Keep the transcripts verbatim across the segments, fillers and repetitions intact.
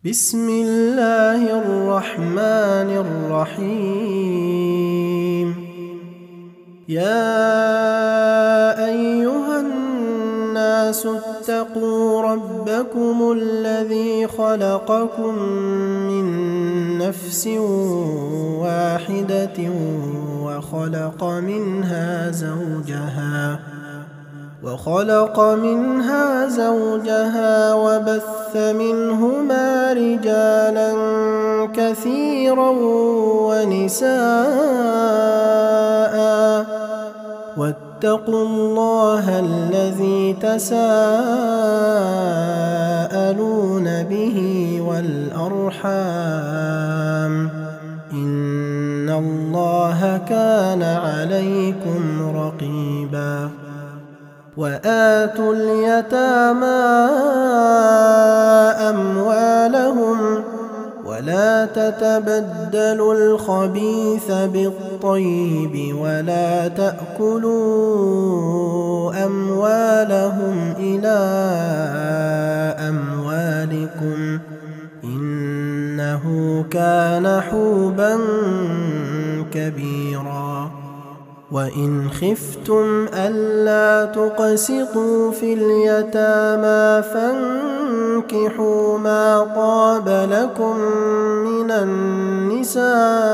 بسم الله الرحمن الرحيم. يا أيها الناس اتقوا ربكم الذي خلقكم من نفس واحدة وخلق منها زوجها وخلق منها زوجها وبث منهما رجالا كثيرا ونساء، واتقوا الله الذي تساءلون به والأرحام، إن الله كان عليكم رقيبا. وآتوا اليتامى أموالهم ولا تتبدلوا الخبيث بالطيب ولا تأكلوا أموالهم إلى أموالكم إنه كان حوبا كبيرا. وإن خفتم ألا تقسطوا في اليتامى فانكحوا ما طاب لكم من النساء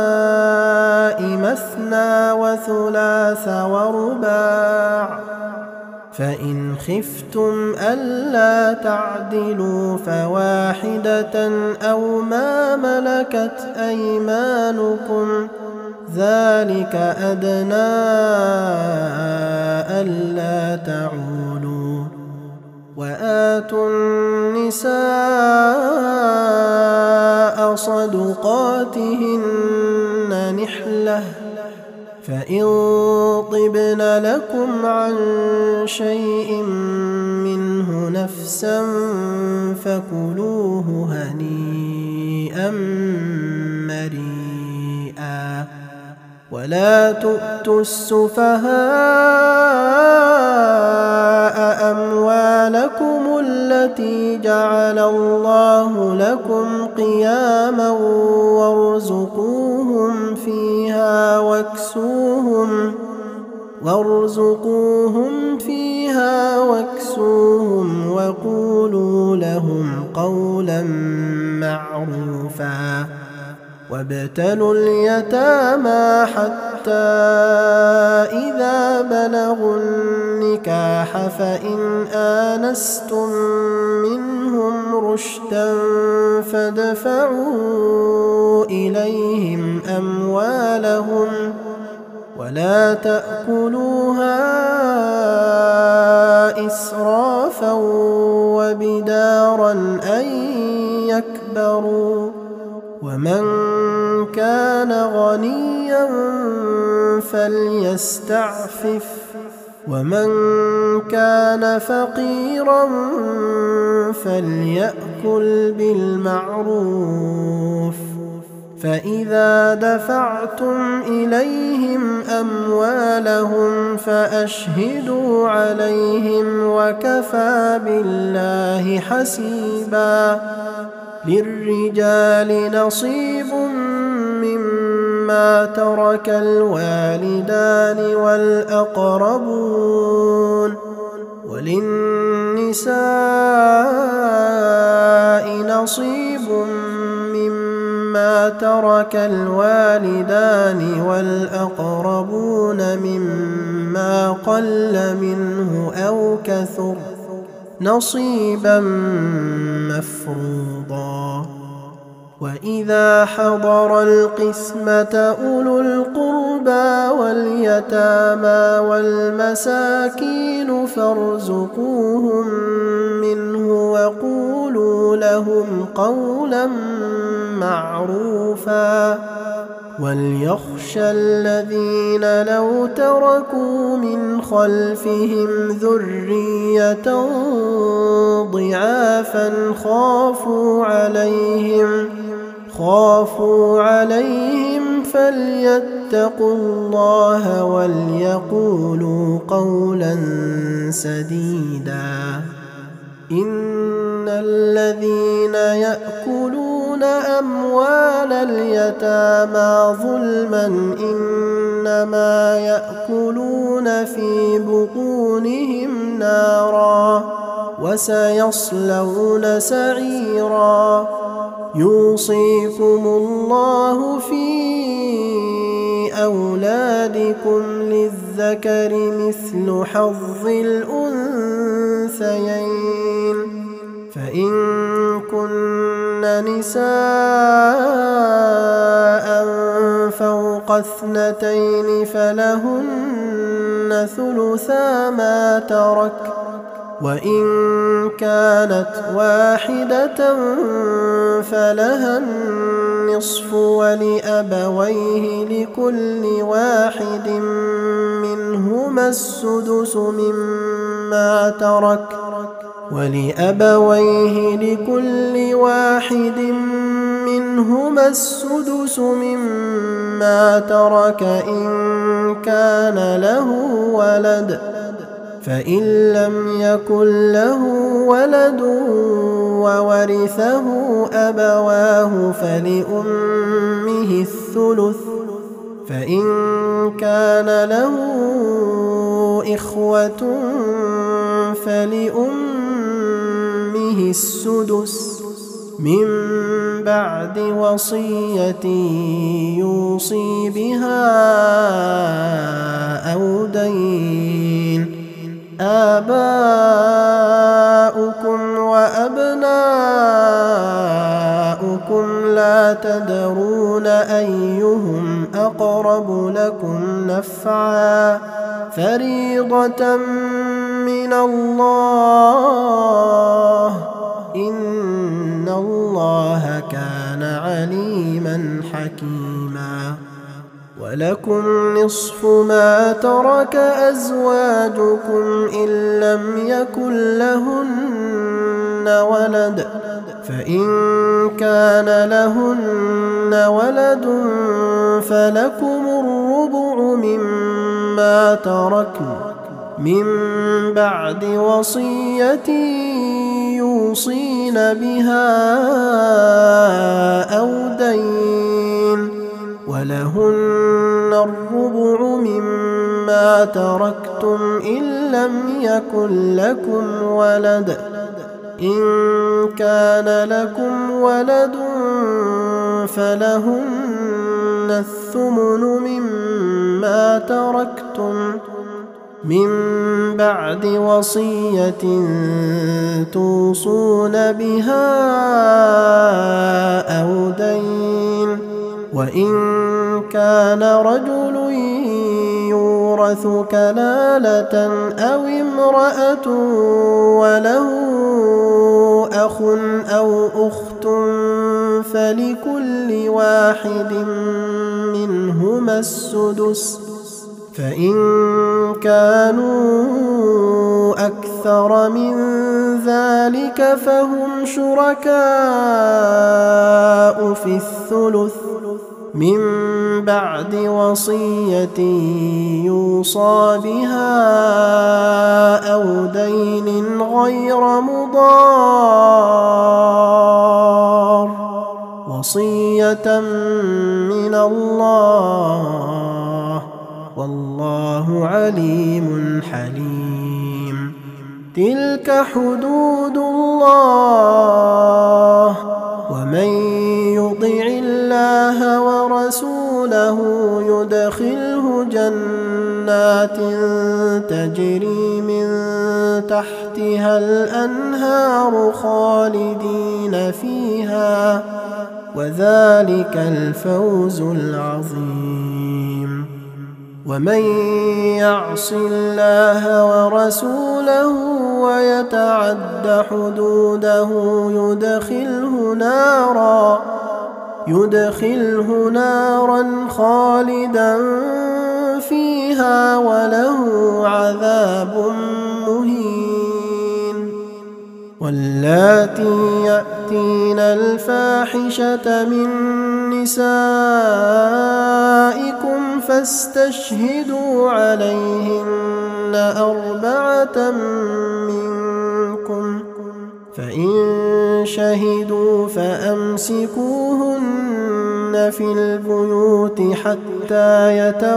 مثنى وثلاث ورباع، فإن خفتم ألا تعدلوا فواحدة أو ما ملكت أيمانكم ذلك أدنى ألا تعولوا. وآتوا النساء صدقاتهن نحلة، فإن طبن لكم عن شيء منه نفسا فكلوه هنيئا مريئا. ولا تؤتوا السفهاء أموالكم التي جعل الله لكم قياما وارزقوهم فيها واكسوهم وارزقوهم فيها واكسوهم وقولوا لهم قولا معروفا. وابتلوا اليتامى حتى إذا بلغوا النكاح فإن آنستم منهم رشدا فادفعوا إليهم أموالهم ولا تأكلوها إسرافا وبدارا أن يكبروا. ومن كان غنيا فليستعفف ومن كان فقيرا فليأكل بالمعروف. فإذا دفعتم إليهم أموالهم فأشهدوا عليهم وكفى بالله حسيبا. للرجال نصيب مما ترك الوالدان والأقربون، وللنساء نصيب مما ترك الوالدان والأقربون مما قل منه أو كثر نصيبا مفروضا. وإذا حضر القسمة أولو القربى واليتامى والمساكين فارزقوهم منه وقولوا لهم قولا معروفا. وليخشى الذين لو تركوا من خلفهم ذرية ضعافا خافوا عليهم خافوا عليهم فليتقوا الله وليقولوا قولا سديدا. إن الذين يأكلون يأكلون أموال اليتامى ظلما إنما يأكلون في بطونهم نارا وسيصلون سعيرا. يوصيكم الله في أولادكم للذكر مثل حظ الأنثيين، فإن كن نساء فوق اثنتين فلهن ثلثا ما ترك، وإن كانت واحدة فلها النصف ولأبويه لكل واحد منهما السدس مما ترك ولأبويه لكل واحد منهما السدس مما ترك إن كان له ولد، فإن لم يكن له ولد وورثه أبواه فلأمه الثلث، فإن كان له إخوة فلأمه السدس من بعد وصية يوصي بها أو دين. آباؤكم وأبناؤكم لا تدرون أيهم أقرب لكم نفعا فريضة من الله إن الله كان عليما حكيما. ولكم نصف ما ترك أزواجكم إن لم يكن لهن ولد، فإن كان لهن ولد فلكم الربع مما تركن من بعد وصية يوصين بها أو دين، ولهن الربع مما تركتم إن لم يكن لكم ولد، إن كان لكم ولد فلهن الثمن مما تركتم من بعد وصية توصون بها أو دين. وإن كان رجل يورث كلالة أو امرأة وله أخ أو أخت فلكل واحد منهما السدس، فإن كانوا أكثر من ذلك فهم شركاء في الثلث من بعد وصية يوصى بها أو دين غير مضار، وصية من الله والله عليم حليم. تلك حدود الله ومن يطع الله ورسوله يدخله جنات تجري من تحتها الأنهار خالدين فيها وذلك الفوز العظيم. ومن يعص الله ورسوله ويتعد حدوده يدخله نارا يدخله نارا خالدا فيها وله عذاب مهين. واللاتي يأتين الفاحشة من نسائكم فاستشهدوا عليهن أربعة منكم فإن شهدوا فأمسكوهن في البيوت حتى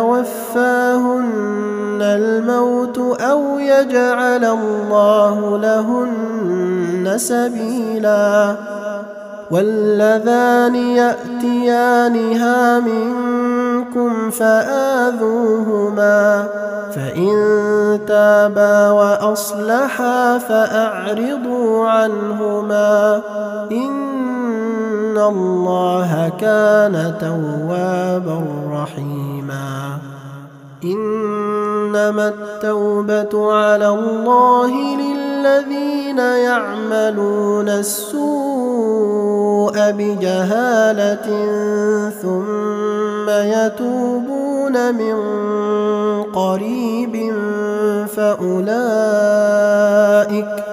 يتوفاهن الموت أو يجعل الله لهن سبيلا. واللذان يأتيانها منكم فآذوهما، فإن تابا وأصلحا فأعرضوا عنهما، إن الله كان توابا رحيما. إنما التوبة على الله للذين يعملون السوء بجهالة ثم يتوبون من قريب فأولئك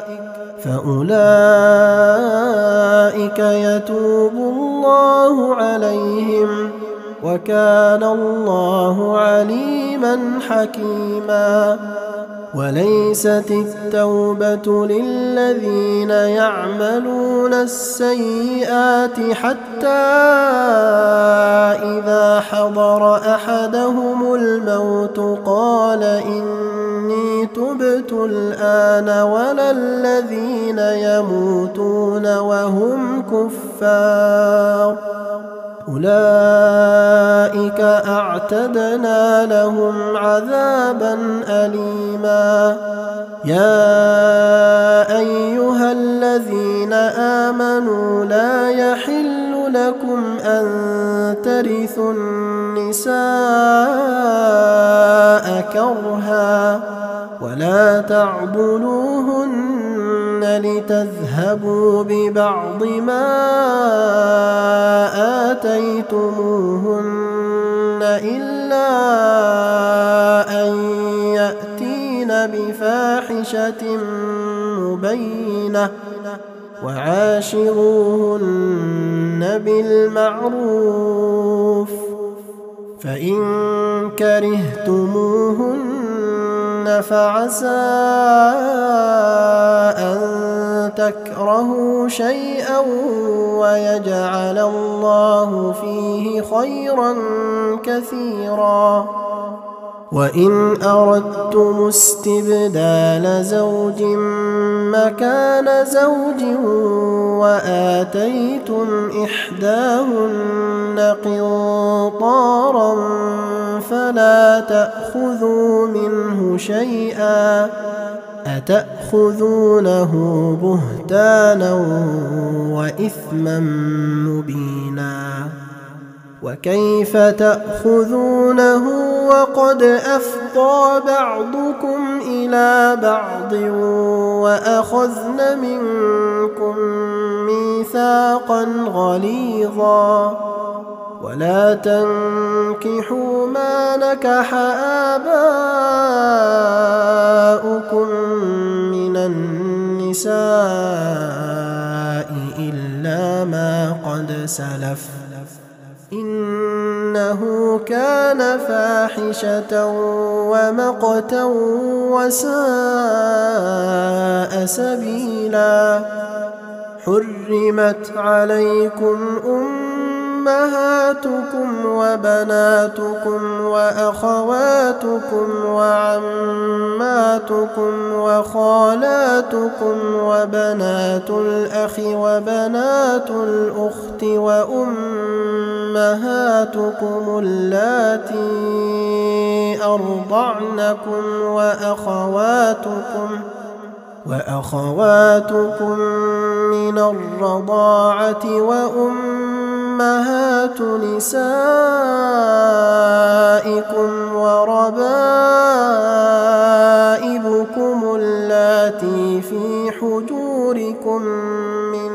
فأولئك يتوب الله عليهم، وكان الله عليما حكيما. وليست التوبة للذين يعملون السيئات حتى إذا حضر أحدهم الموت قال إني تبت الآن، ولا الذين يموتون وهم كفار، أولئك أعتدنا لهم عذابا أليما. يا أيها الذين آمنوا لا يحل لكم أن ترثوا النساء كرها ولا تعضلوهن لتذهبوا ببعض ما آتيتموهن إلا أن يأتين بفاحشة مبينة، وعاشروهن بالمعروف، فإن كرهتموهن فعسى أن تكرهوا شيئا ويجعل الله فيه خيرا كثيرا. وإن أردتم استبدال زوج مكان زوج وآتيتم إحداهن قنطارا فلا تأخذوا منه شيئا، أتأخذونه بهتانا وإثما مبينا. وكيف تأخذونه وقد أفضى بعضكم إلى بعض وأخذن منكم ميثاقا غليظا. ولا تنكحوا ما نكح آباؤكم من النساء إلا ما قد سلف، إنه كان فاحشة ومقتا وساء سبيلا. حرمت عليكم أمهاتكم وبناتكم وأخواتكم وعماتكم وخالاتكم وبنات الأخ وبنات الأخت وأمهاتكم اللاتي أرضعنكم وأخواتكم وأخواتكم من الرضاعة وأمهات نسائكم وربائبكم اللاتي في حجوركم من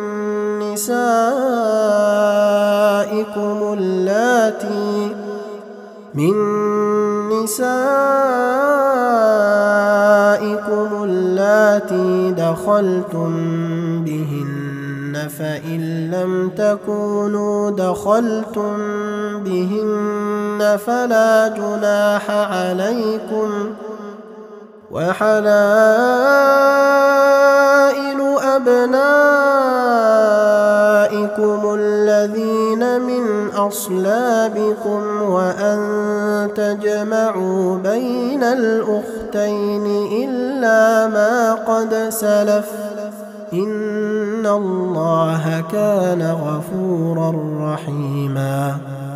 نسائكم اللاتي من نسائكم اللاتي دخلتم بهن، فإن لم تكونوا دخلتم بهن فلا جناح عليكم. وحلائل حلائل أبنائكم الذين من أصلابكم وأن تجمعوا بين الأختين إلا ما قد سلف إن الله كان غفورا رحيما.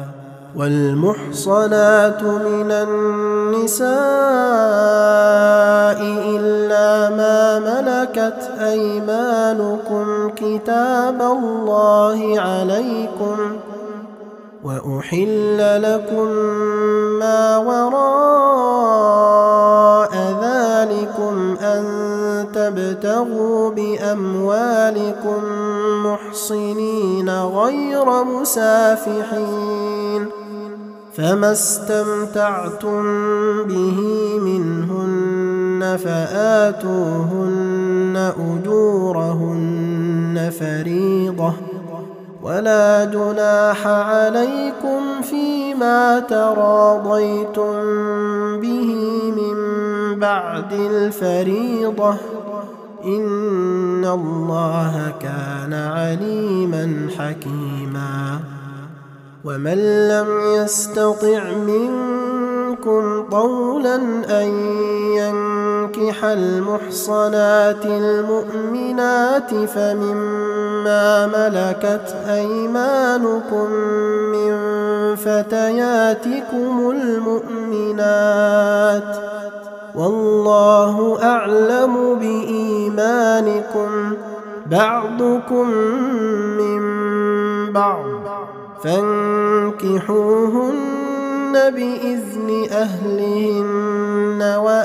والمحصنات من النساء إلا ما ملكت أيمانكم كتاب الله عليكم وأحل لكم ما وراء ذلكم أن تبتغوا بأموالكم محصنين غير مسافحين فما استمتعتم به منهن فآتوهن أجورهن فريضة ولا جناح عليكم فيما تراضيتم به من بعد الفريضة إن الله كان عليما حكيما. ومن لم يستطع منكم طولا أن ينكح المحصنات المؤمنات فمما ملكت أيمانكم من فتياتكم المؤمنات والله أعلم بإيمانكم بعضكم من بعض فانكحوهن بإذن أهلهن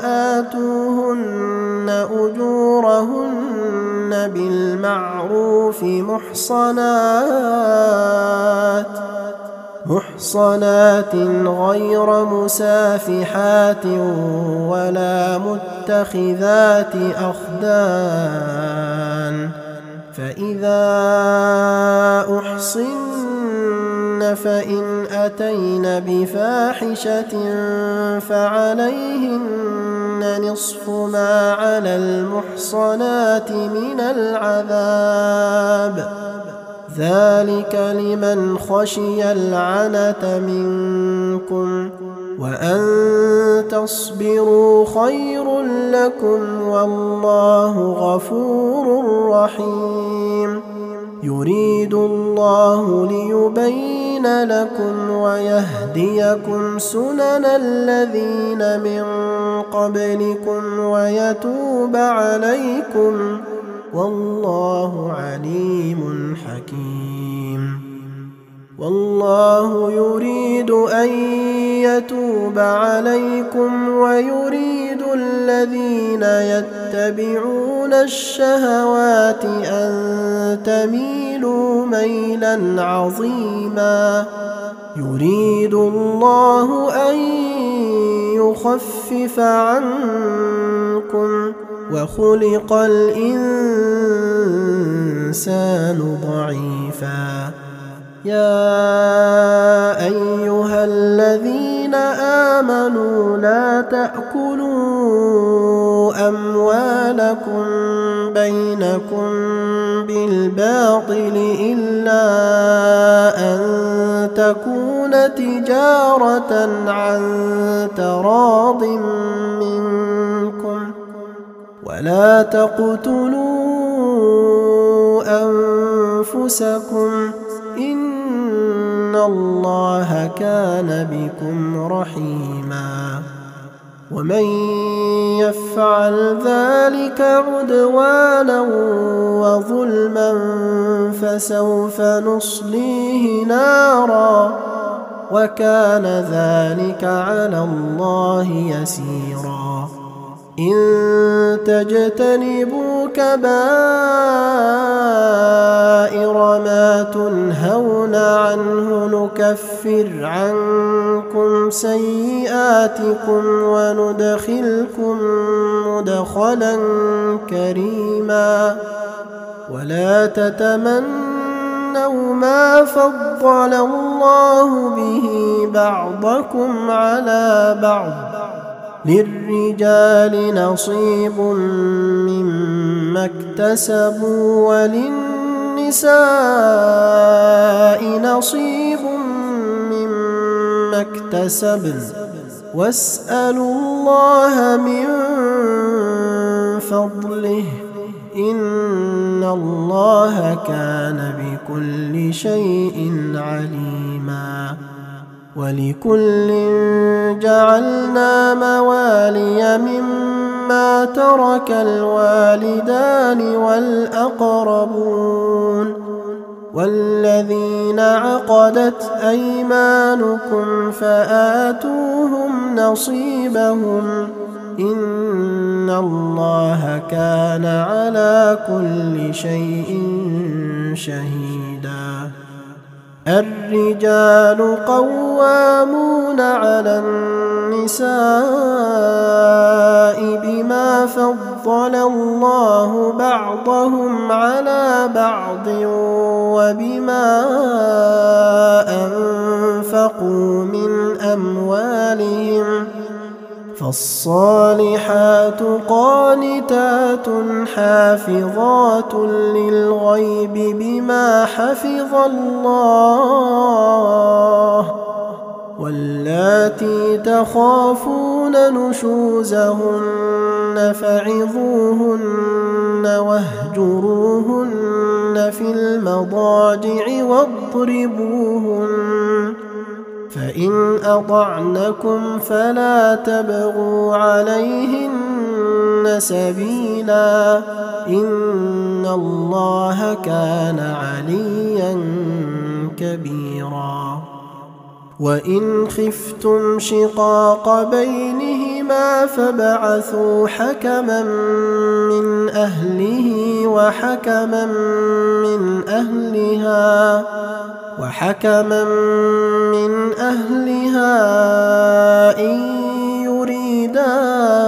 وآتوهن أجورهن بالمعروف محصنات محصنات غير مسافحات ولا متخذات أخدان فإذا أحصن فإن أتين بفاحشة فعليهن نصف ما على المحصنات من العذاب ذلك لمن خشي العنة منكم وأن تصبروا خير لكم والله غفور رحيم. يريد الله ليبين لكم ويهديكم سنن الذين من قبلكم ويتوب عليكم والله عليم حكيم. والله يريد أن يتوب عليكم ويريد الذين يتبعون الشهوات أن تميلوا ميلا عظيما. يريد الله أن يخفف عنكم وخلق الإنسان ضعيفا. يا أيها الذين آمنوا لا تأكلوا أموالكم بينكم بالباطل إلا أن تكون تجارة عن تراض منكم ولا تقتلوا أنفسكم إن الله كان بكم رحيما. ومن يفعل ذلك عدوانا وظلما فسوف نصليه نارا وكان ذلك على الله يسيرا. إن تجتنبوا كبائر ما تنهون عنه نكفر عنكم سيئاتكم وندخلكم مدخلا كريما. ولا تتمنوا ما فضل الله به بعضكم على بعض للرجال نصيب مما اكتسبوا وللنساء نصيب مما اكتسبن واسألوا الله من فضله إن الله كان بكل شيء عليما. ولكل جعلنا موالي مما ترك الوالدان والأقربون والذين عقدت أيمانكم فآتوهم نصيبهم إن الله كان على كل شيء شهيدا. الرجال قوامون على النساء بما فضل الله بعضهم على بعض وبما أنفقوا من أموالهم فالصالحات قانتات حافظات للغيب بما حفظ الله واللاتي تخافون نشوزهن فعظوهن واهجروهن في المضاجع واضربوهن فإن أطعنكم فلا تبغوا عليهن سبيلا إن الله كان عليا كبيرا. وإن خفتم شقاق بينهما فابعثوا حكما من أهله وحكما من أهلها وحكما من أهلها إن يريدا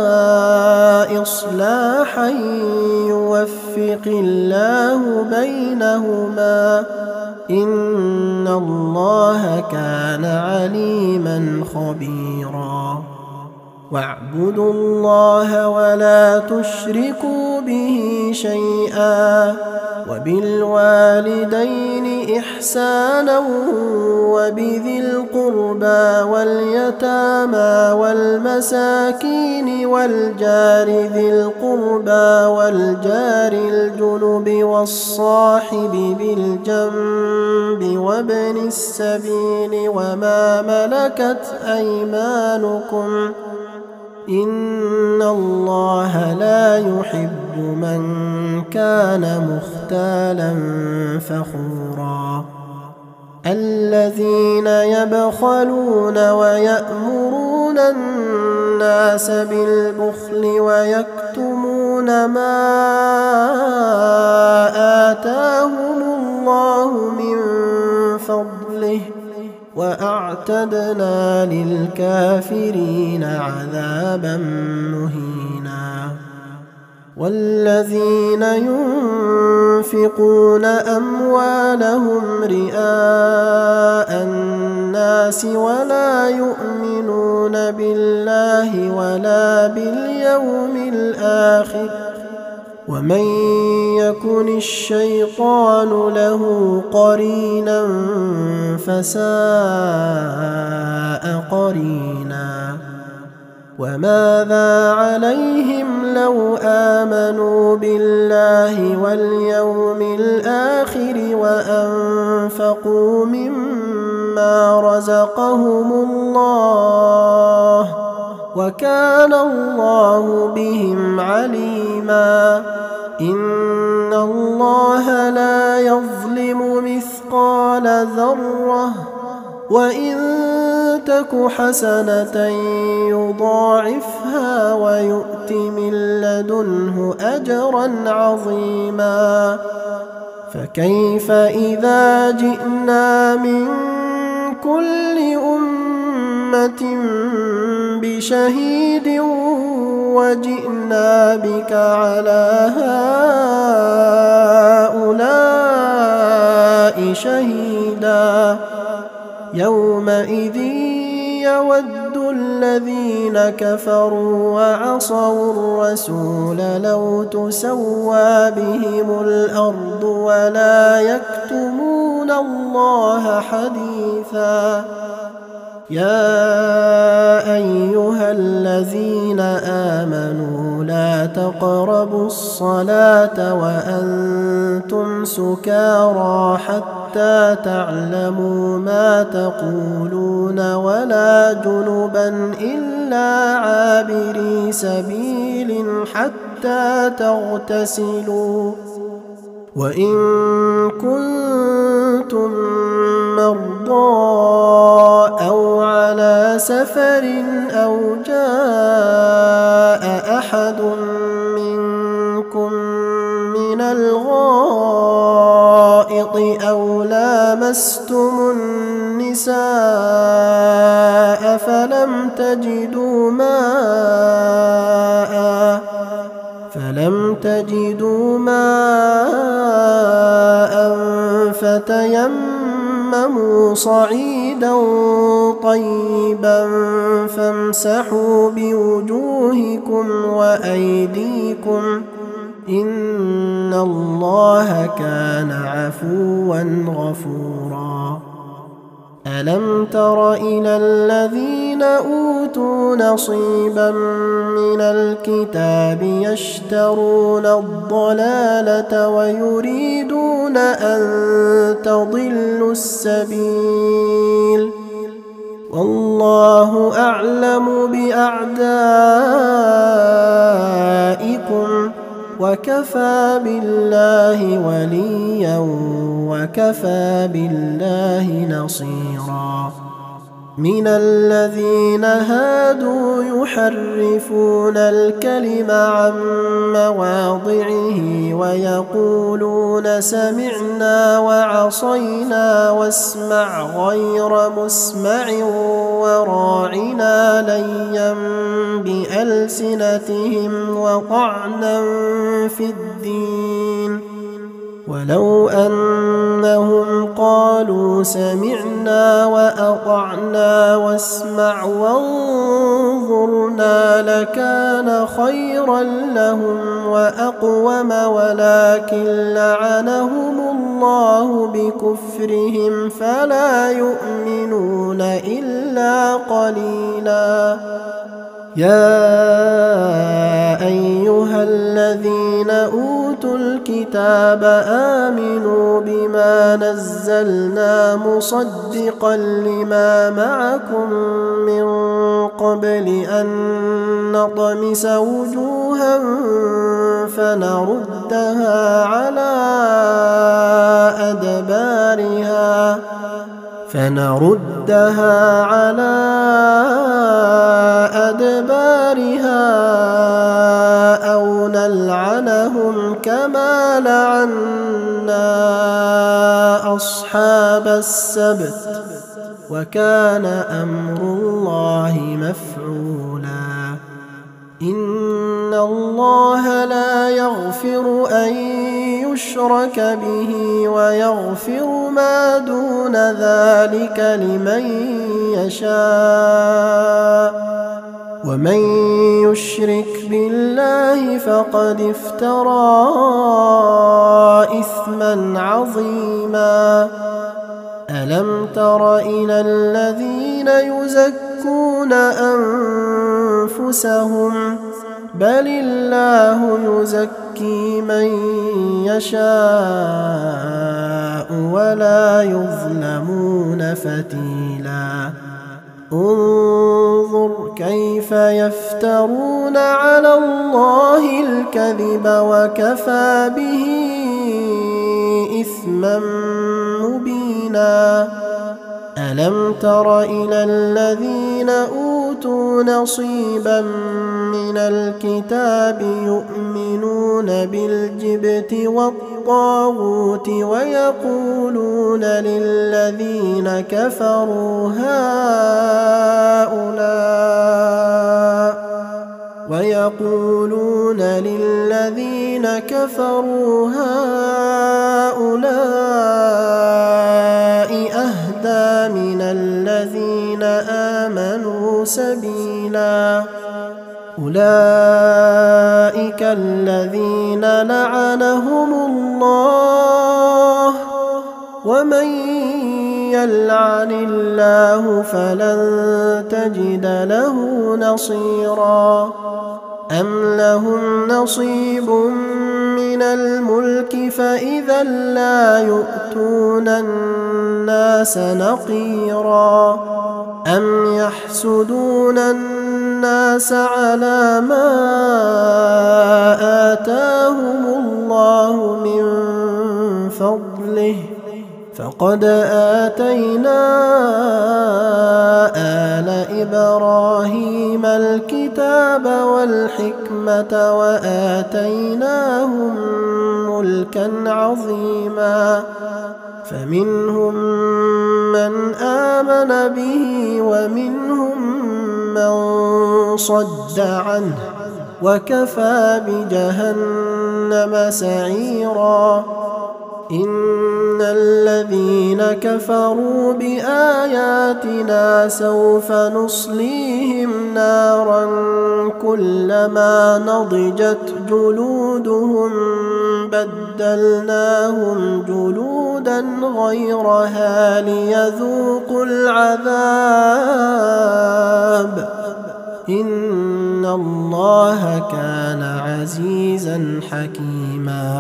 إصلاحا يوفق الله بينهما إن الله كان عليما خبيرا. واعبدوا الله ولا تشركوا به شيئا وبالوالدين إحسانا وبذي القربى واليتامى والمساكين والجار ذي القربى والجار الجنب والصاحب بالجنب وابن السبيل وما ملكت أيمانكم إن الله لا يحب من كان مختالا فخورا. الذين يبخلون ويأمرون الناس بالبخل ويكتمون ما آتاهم الله من فضله وأعتدنا للكافرين عذابا مهينا. والذين ينفقون أموالهم رئاء الناس ولا يؤمنون بالله ولا باليوم الآخر ومن يكن الشيطان له قرينا فساء قرينا. وماذا عليهم لو آمنوا بالله واليوم الآخر وأنفقوا مما رزقهم الله وكان الله بهم عليما. إن الله لا يظلم مثقال ذرة وإن تك حسنة يضاعفها ويؤت من لدنه أجرا عظيما. فكيف إذا جئنا من كل أمة بشهيد وجئنا بك على هؤلاء شهيدا. يومئذ يود الذين كفروا وعصوا الرسول لو تسوى بهم الأرض ولا يكتمون الله حديثا. يا أيها الذين آمنوا لا تقربوا الصلاة وأنتم سكارى حتى تعلموا ما تقولون ولا جنبا إلا عابري سبيل حتى تغتسلوا. وإن كنتم مرضى أو على سفر أو جاء أحد منكم من الغائط أو لامستم النساء فلم تجدوا ماء فلم تجدوا ماء فتيمموا صعيدا طيبا فامسحوا بوجوهكم وأيديكم إن الله كان عفوا غفورا. ألم تر إلى الذين أوتوا نصيبا من الكتاب يشترون الضلالة ويريدون أن تضلوا السبيل والله أعلم بأعدائكم وكفى بالله وليا وكفى بالله نصيرا. من الذين هادوا يحرفون الكلم عن مواضعه ويقولون سمعنا وعصينا واسمع غير مسمع وراعنا ليا بألسنتهم وطعنا في الدين ولو أنهم قالوا سمعنا وأطعنا واسمع وانظرنا لكان خيرا لهم وأقوم ولكن لعنهم الله بكفرهم فلا يؤمنون إلا قليلا. يا أيها الذين أوتوا الكتاب آمنوا بما نزلنا مصدقا لما معكم من قبل أن نطمس وجوها فنردها على أدبارها فنردها على أدبارها أو نلعنهم كما لعنا أصحاب السبت وكان أمر الله مفعولا. إن الله لا يغفر أن يشرك به ويغفر ما دون ذلك لمن يشاء ومن يشرك بالله فقد افترى إثما عظيما. ألم تر إلى الذين يزكون أنفسهم بل الله يزكي من يشاء ولا يظلمون فتيلا. انظر كيف يفترون على الله الكذب وكفى به إثما مبينا. ألم تر إلى الذين أوتوا نصيبا من الكتاب يؤمنون بالجبت والطاغوت ويقولون للذين كفروا هؤلاء ويقولون للذين كفروا هؤلاء أهدى من الذين آمنوا سبيلا أولئك الذين لعنهم الله ومن يلعن الله فلن تجد له نصيرا أم لهم نصيب من الملك فإذا لا يؤتون الناس نقيرا أم يحسدون الناس على ما آتاهم الله من فضله فقد آتينا آل إبراهيم الكتاب والحكمة وآتيناهم ملكا عظيما فمنهم من آمن به ومنهم من صد عنه وكفى بجهنم سعيرا إن الذين كفروا بآياتنا سوف نصليهم نارا كلما نضجت جلودهم بدلناهم جلودا غيرها ليذوقوا العذاب إن الله كان عزيزا حكيما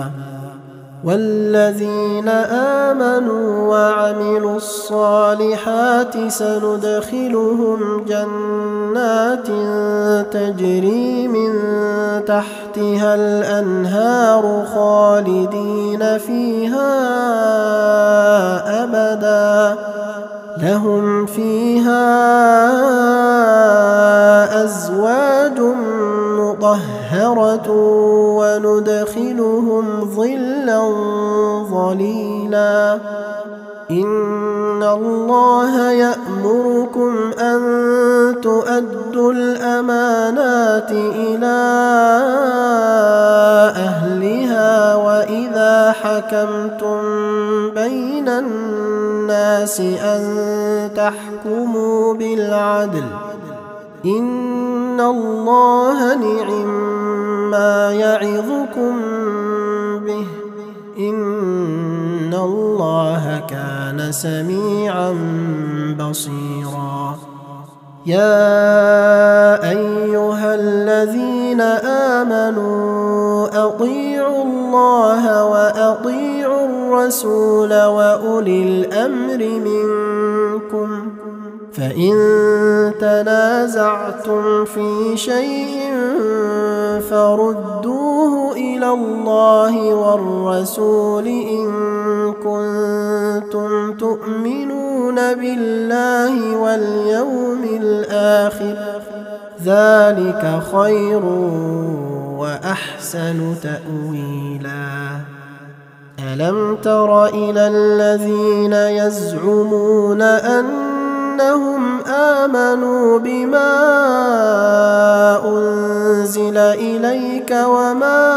والذين آمنوا وعملوا الصالحات سندخلهم جنات تجري من تحتها الأنهار خالدين فيها أبدا لهم فيها أزواج مطهرة وندخلهم ظلا ظليلا إن الله يأمركم أن تؤدوا الأمانات إلى أهلها وإذا حكمتم بين الناس أن تحكموا بالعدل إن الله نعم ما يعظكم به إن الله كان سميعا بصيرا يا أيها الذين آمنوا أطيعوا الله وأطيعوا الرسول وأولي الأمر منكم فإن تنازعتم في شيء فردوه إلى الله والرسول إن كنتم تؤمنون بالله واليوم الآخر ذلك خير وأحسن تأويلا ألم تر إلى الذين يزعمون أن أنهم آمنوا بما أنزل إليك وما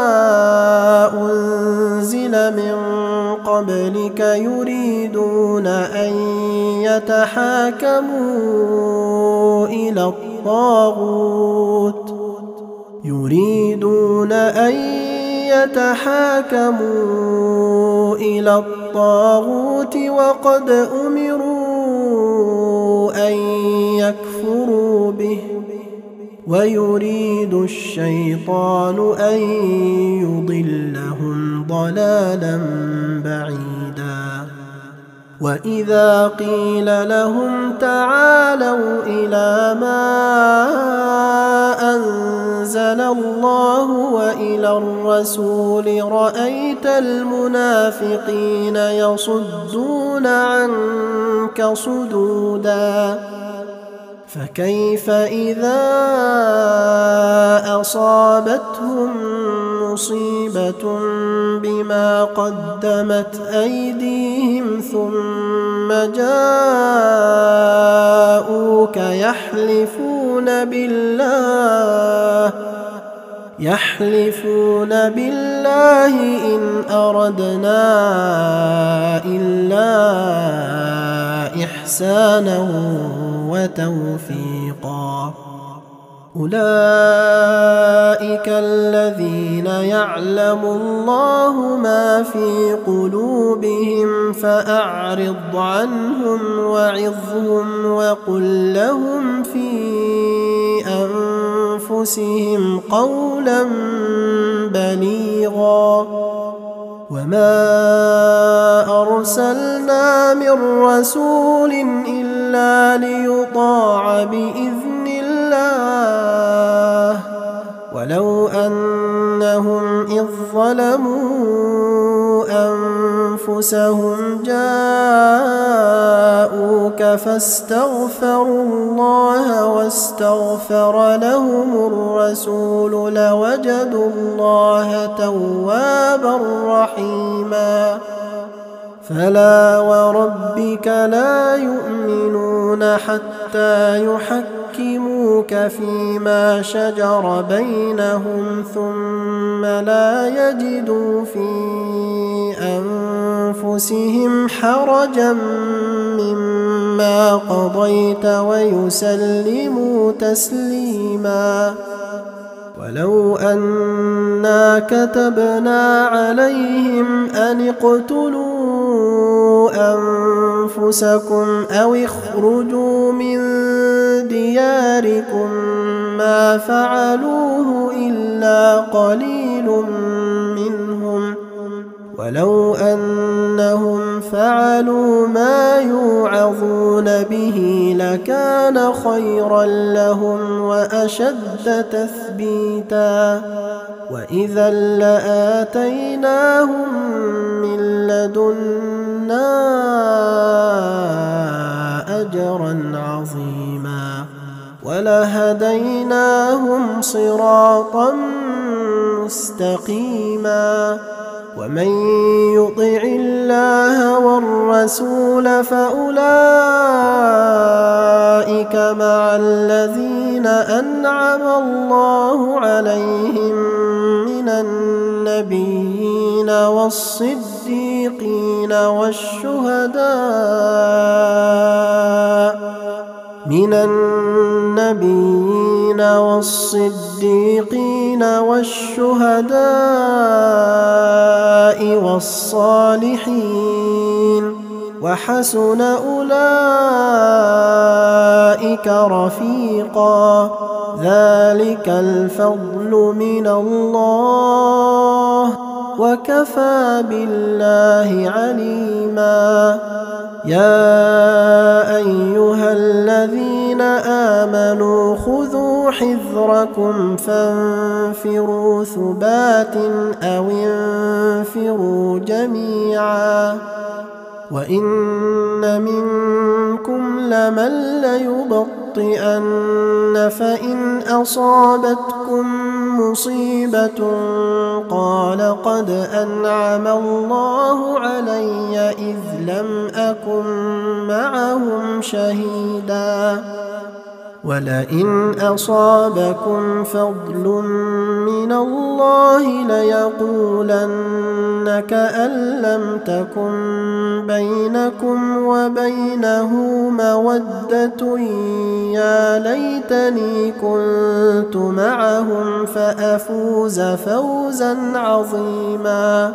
أنزل من قبلك يريدون أن يتحاكموا إلى الطاغوت يريدون أن يتحاكموا إلى الطاغوت وقد أمروا أن يكفروا به ويريد الشيطان أن يضلهم ضلالا بعيدا وإذا قيل لهم تعالوا إلى ما أنزل الله وإلى الرسول رأيت المنافقين يصدون عنك صدودا فكيف إذا أصابتهم مصيبة بما قدمت أيديهم ثم جاءوك يحلفون بالله يحلفون بالله إن أردنا إلا إحسانا وتوفيقا. أولئك الذين يعلم الله ما في قلوبهم فأعرض عنهم وعظهم وقل لهم في أنفسهم قولا بليغا. وما أرسلنا من رسول إلا ليطاع بإذن الله ولو أنهم إذ ظلموا أنفسهم جاءوك فاستغفروا الله واستغفر لهم الرسول لوجدوا الله توابا رحيما. فلا وربك لا يؤمنون حتى يحكموك فيما شجر بينهم ثم لا يجدوا في أنفسهم حرجا مما قضيت ويسلموا تسليما. ولو أنا كتبنا عليهم أن اقتلوا أنفسكم أو اخرجوا من دياركم ما فعلوه إلا قليل منهم ولو أنهم فعلوا ما يوعظون به لكان خيرا لهم وأشد تثبيتا. وإذا لآتيناهم من لدنا أجرا عظيما ولهديناهم صراطا مستقيما. ومن يطع الله والرسول فأولئك مع الذين أنعم الله عليهم من النبيين والصديقين والشهداء من النبيين والصديقين والشهداء والصالحين وحسن أولئك رفيقا. ذلك الفضل من الله وكفى بالله عليما. يا أيها الذين آمنوا خذوا حذركم فانفروا ثبات أو انفروا جميعا. وإن منكم لمن ليبطئن فإن أصابتكم مصيبة قال قد أنعم الله علي إذ لم أكن معهم شهيدا. ولئن أصابكم فضل من الله ليقولن كأن لم تكن بينكم وبينه مودة يا ليتني كنت معهم فأفوز فوزا عظيما.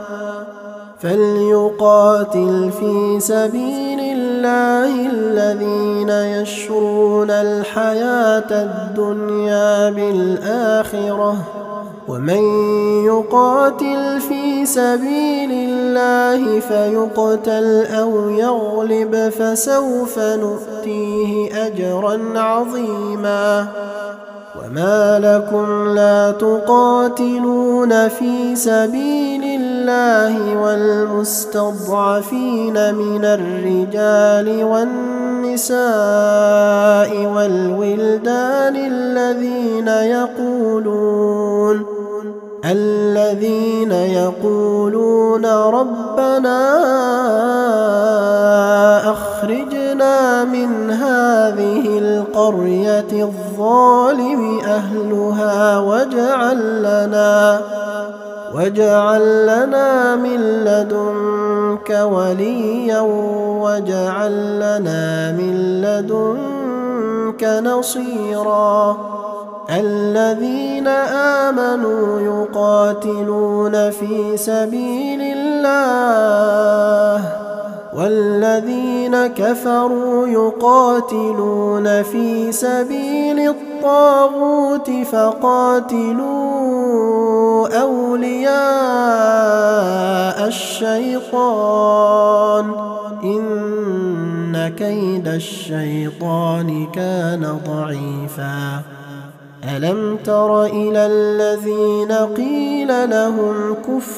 فليقاتل في سبيل الله الذين يشرون الحياة الدنيا بالآخرة ومن يقاتل في سبيل الله فيقتل أو يغلب فسوف نؤتيه أجرا عظيما. وما لكم لا تقاتلون في سبيل الله والمستضعفين من الرجال والنساء والولدان الذين يقولون الذين يقولون ربنا أخرجنا من هذه القرية الظالم أهلها واجعل لنا واجعل لنا من لدنك وليا واجعل لنا من لدنك نصيرا الذين آمنوا يقاتلون في سبيل الله والذين كفروا يقاتلون في سبيل الطاغوت فقاتلوا أولياء الشيطان إن كيد الشيطان كان ضعيفا ألم تر إلى الذين قيل لهم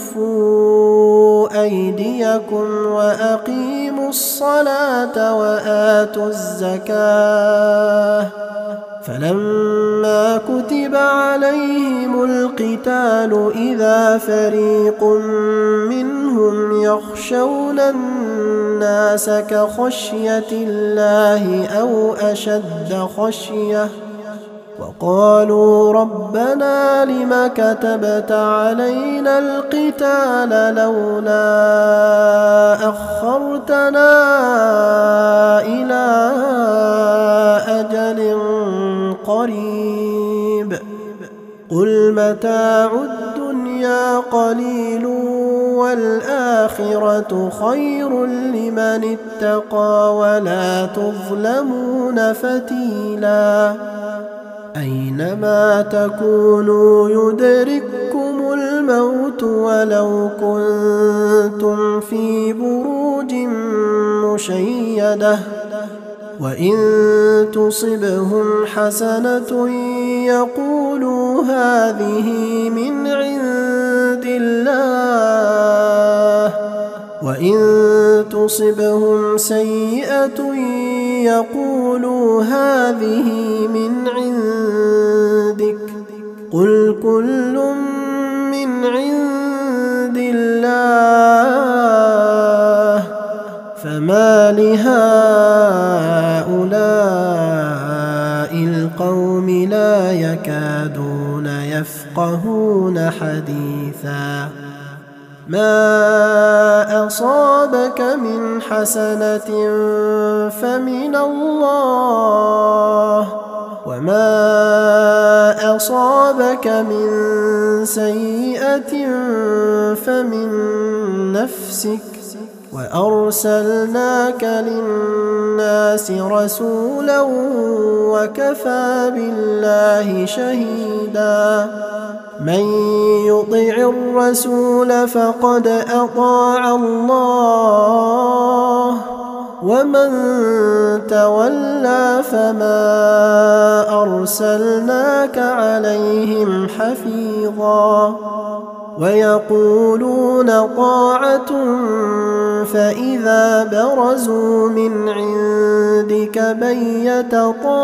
كفوا أيديكم وأقيموا الصلاة وآتوا الزكاة فلما كتب عليهم القتال إذا فريق منهم يخشون الناس كخشية الله أو أشد خشية وقالوا ربنا لم كتبت علينا القتال لولا أخرتنا إلى أجل قريب قل متاع الدنيا قليل والآخرة خير لمن اتقى ولا تظلمون فتيلا أينما تكونوا يدرككم الموت ولو كنتم في بروج مشيدة وإن تصبهم حسنة يقولوا هذه من عند الله وإن تصبهم سيئة يقولوا هذه من عندك قل كل من عند الله فما لهؤلاء القوم لا يكادون يفقهون حديثا ما أصابك من حسنة فمن الله وما أصابك من سيئة فمن نفسك وأرسلناك للناس رسولا وكفى بالله شهيدا من يطع الرسول فقد أطاع الله ومن تولى فما أرسلناك عليهم حفيظا ويقولون طاعة فإذا برزوا من عندك بيت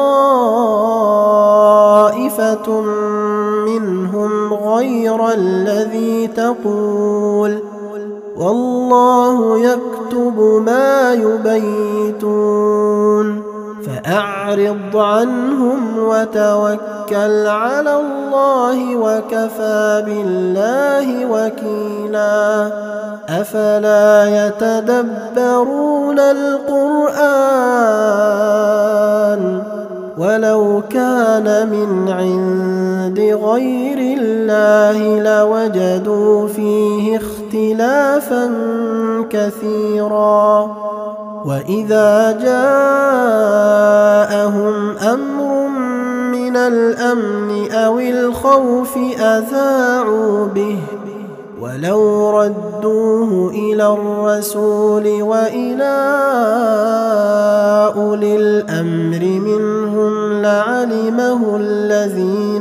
طائفة منهم غير الذي تقول والله يكتب ما يبيتون فأعرض عنهم وتوكل على الله وكفى بالله وكيلا أفلا يتدبرون القرآن ولو كان من عند غير الله لوجدوا فيه اختلافا كثيرا وإذا جاءهم أمر من الأمن أو الخوف أذاعوا به ولو ردوه إلى الرسول وإلى أولي الأمر منهم لعلمه الذين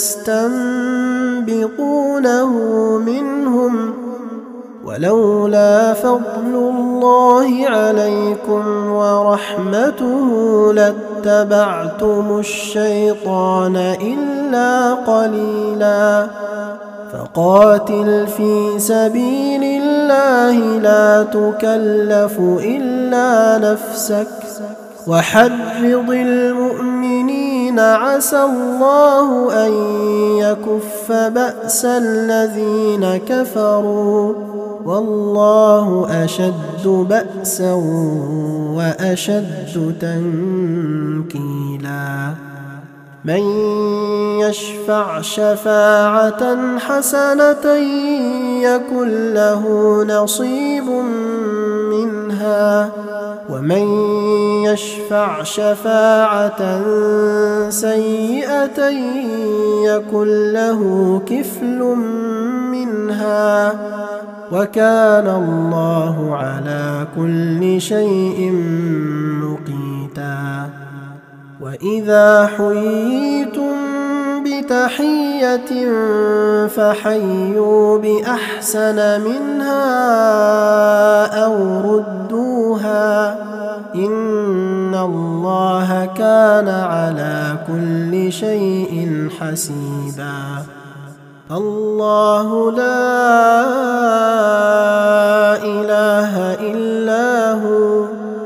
يستنبطونه منهم ولولا فضل الله عليكم ورحمته لاتبعتم الشيطان إلا قليلا فقاتل في سبيل الله لا تكلف إلا نفسك وحرض المؤمنين حين عسى الله أن يكف بأس الذين كفروا والله أشد بأسا وأشد تنكيلا من يشفع شفاعة حسنة يكن له نصيب منها ومن يشفع شفاعة سيئة يكن له كفل منها وكان الله على كل شيء مقيتا وإذا حييتم بتحية فحيوا بأحسن منها أو ردوها إن الله كان على كل شيء حسيبا الله لا إله إلا هو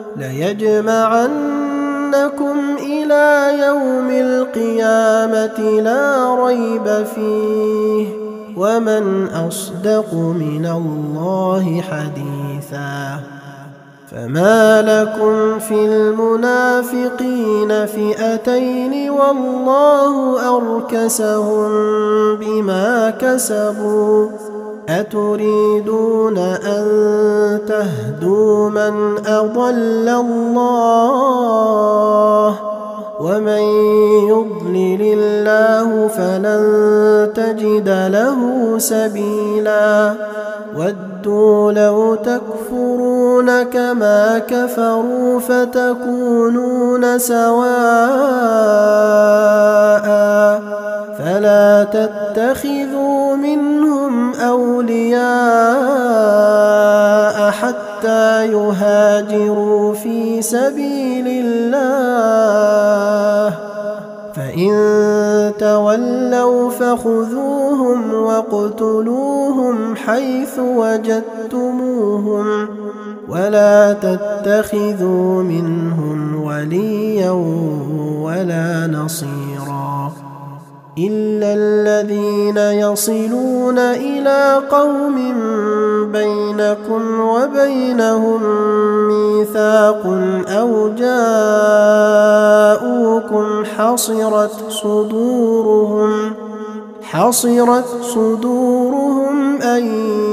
ليجمعنكم إلى يوم القيامة لا ريب فيه ومن أصدق من الله حديثا فما لكم في المنافقين فئتين والله أركسهم بما كسبوا أتريدون أن تهدوا من أضل الله ومن يضلل الله فلن تجد له سبيلا ودوا لو تكفرون كما كفروا فتكونون سواء فلا تتخذوا منهم أولياء حتى يهاجروا في سبيل الله فإن تولوا فخذوهم واقتلوهم حيث وجدتموهم ولا تتخذوا منهم وليا ولا نصيرا إلا الذين يصلون إلى قوم بينكم وبينهم ميثاق أو جاءوكم حصرت صدورهم حصرت صدورهم أن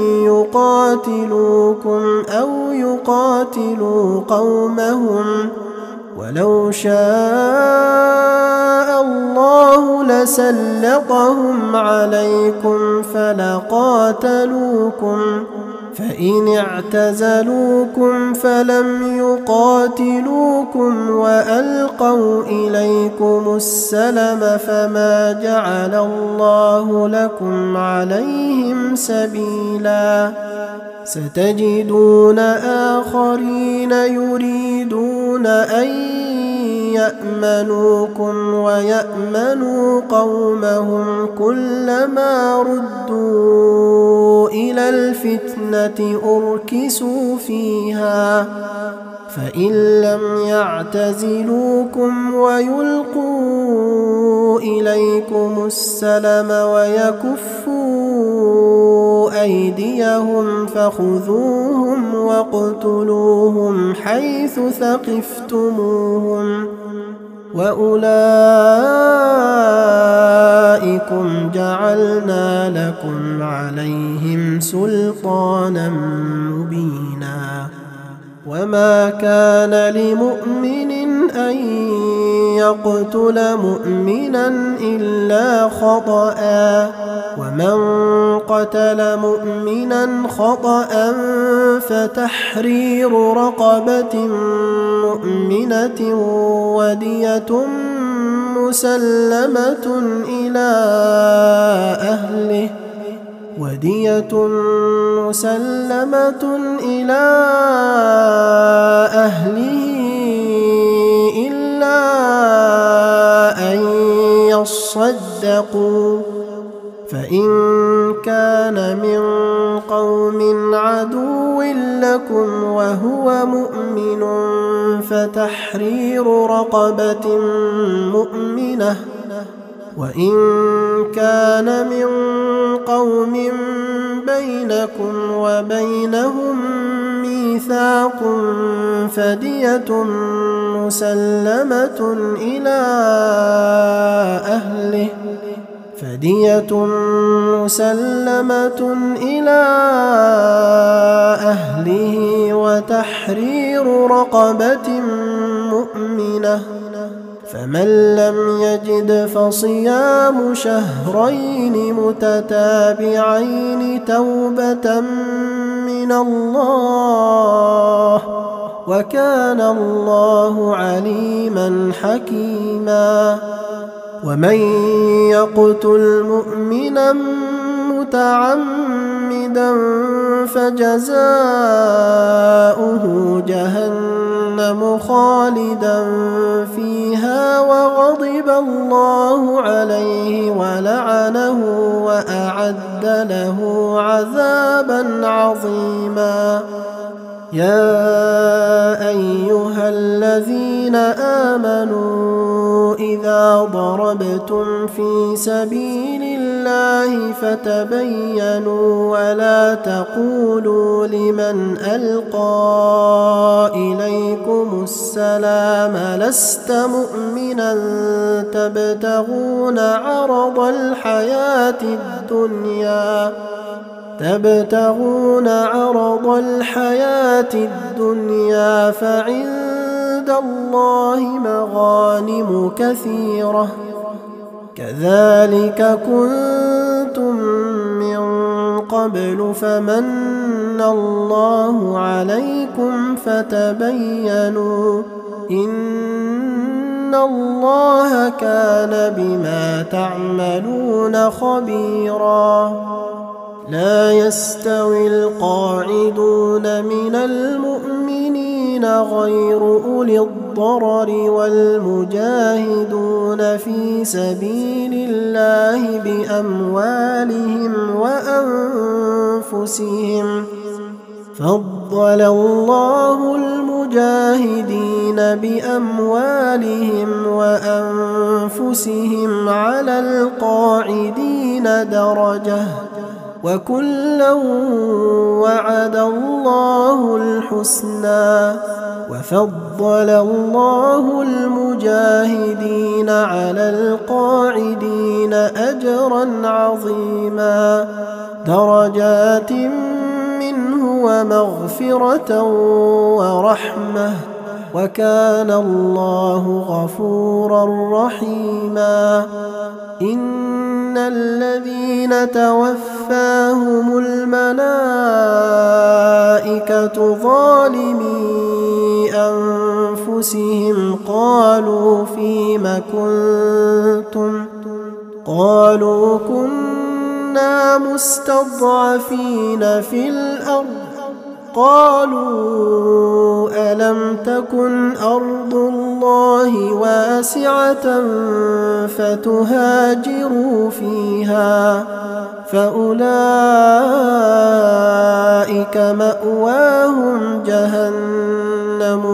يقاتلوكم أو يقاتلوا قومهم ولو شاء الله لسلطهم عليكم فلقاتلوكم فإن اعتزلوكم فلم يقاتلوكم وألقوا إليكم السلم فما جعل الله لكم عليهم سبيلا ستجدون آخرين يريدون أن يأمنوكم ويأمنوا قومهم كلما ردوا إلى الفتنة أركسوا فيها فإن لم يعتزلوكم ويلقوا إليكم السلم ويكفوا أيديهم فخذوهم واقتلوهم حيث ثقفتموهم وأولئكم جعلنا لكم عليهم سلطانا مبينا وما كان لمؤمن أن يقتل مؤمنا إلا خطأ ومن قتل مؤمنا خطأ فتحرير رقبة مؤمنة ودية مسلمة إلى أهله ودية مسلمة إلى أهله إلا أن يصدقوا فإن كان من قوم عدو لكم وهو مؤمن فتحرير رقبة مؤمنة. وإن كان من قوم بينكم وبينهم ميثاق فدية مسلمة إلى أهله فدية مسلمة إلى أهله وتحرير رقبة مؤمنة. فمن لم يجد فصيام شهرين متتابعين توبة من الله وكان الله عليما حكيما. ومن يقتل مؤمنا متعمدا فجزاؤه جهنم خالدا فيها وغضب الله عليه ولعنه وأعد له عذابا عظيما. يا أيها الذين آمنوا إذا ضربتم في سبيل الله فتبينوا ولا تقولوا لمن ألقى إليكم السلام لست مؤمنا تبتغون عرض الحياة الدنيا تبتغون عرض الحياة الدنيا فعند الله مغانم كثيرة كذلك كنتم من قبل فمن الله عليكم فتبينوا إن الله كان بما تعملون خبيرا. لا يستوي القاعدون من المؤمنين غير أولي الضرر والمجاهدون في سبيل الله بأموالهم وأنفسهم. فضل الله المجاهدين بأموالهم وأنفسهم على القاعدين درجة وكلا وعد الله الحسنى. وفضل الله المجاهدين على القاعدين أجرا عظيما درجات منه ومغفرة ورحمة وكان الله غفورا رحيما. إن الذين توفاهم الملائكة ظالمي أنفسهم قالوا فيم كنتم قالوا كنا مستضعفين في الأرض قالوا ألم تكن أرض الله واسعة فتهاجروا فيها فأولئك مأواهم جهنم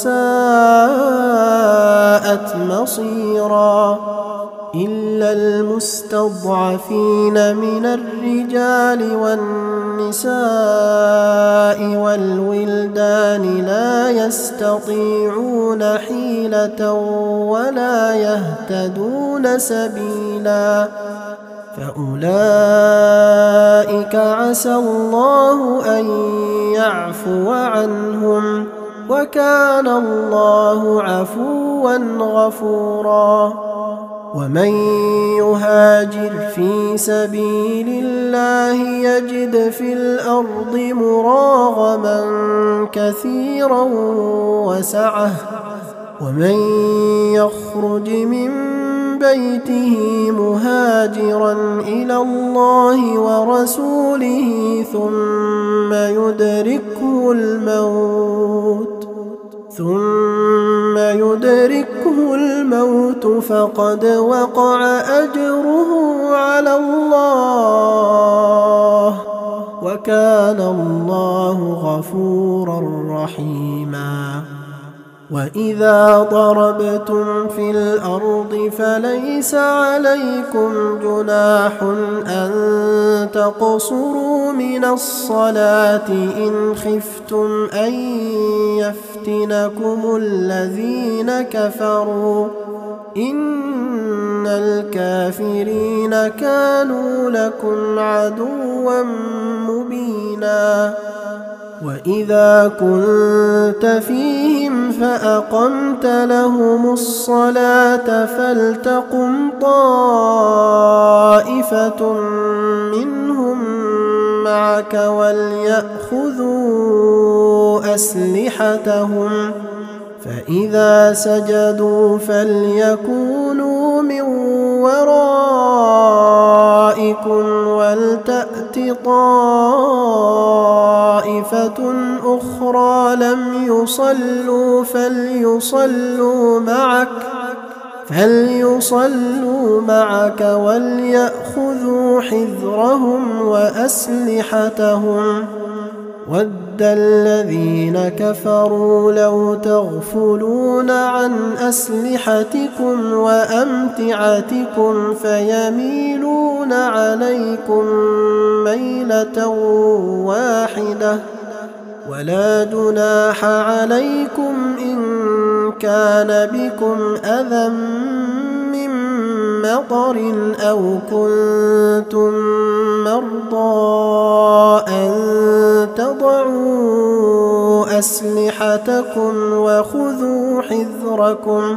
وساءت مصيرا. إلا المستضعفين من الرجال والنساء والولدان لا يستطيعون حيلة ولا يهتدون سبيلا فأولئك عسى الله أن يعفو عنهم وكان الله عفوا غفورا. ومن يهاجر في سبيل الله يجد في الأرض مراغما كثيرا وسعة ومن يخرج من بيته مهاجرا إلى الله ورسوله ثم يدركه الموت ثم يدركه الموت فقد وقع أجره على الله وكان الله غفورا رحيما. وإذا ضربتم في الأرض فليس عليكم جناح أن تقصروا من الصلاة إن خفتم أن يفتنكم الذين كفروا إن الكافرين كانوا لكم عدوا مبينا. وإذا كنت فيهم فأقمت لهم الصلاة فلتقم طائفة منهم معك وليأخذوا أسلحتهم فإذا سجدوا فليكونوا من ورائكم ولتأت طائفة أخرى لم يصلوا فليصلوا معك فليصلوا معك وليأخذوا حذرهم وأسلحتهم ود الذين كفروا لو تغفلون عن أسلحتكم وأمتعتكم فيميلون عليكم ميلة واحدة ولا جناح عليكم إن كان بكم أذى من مطر أو كنتم مرضى أن تضعوا أسلحتكم وخذوا حذركم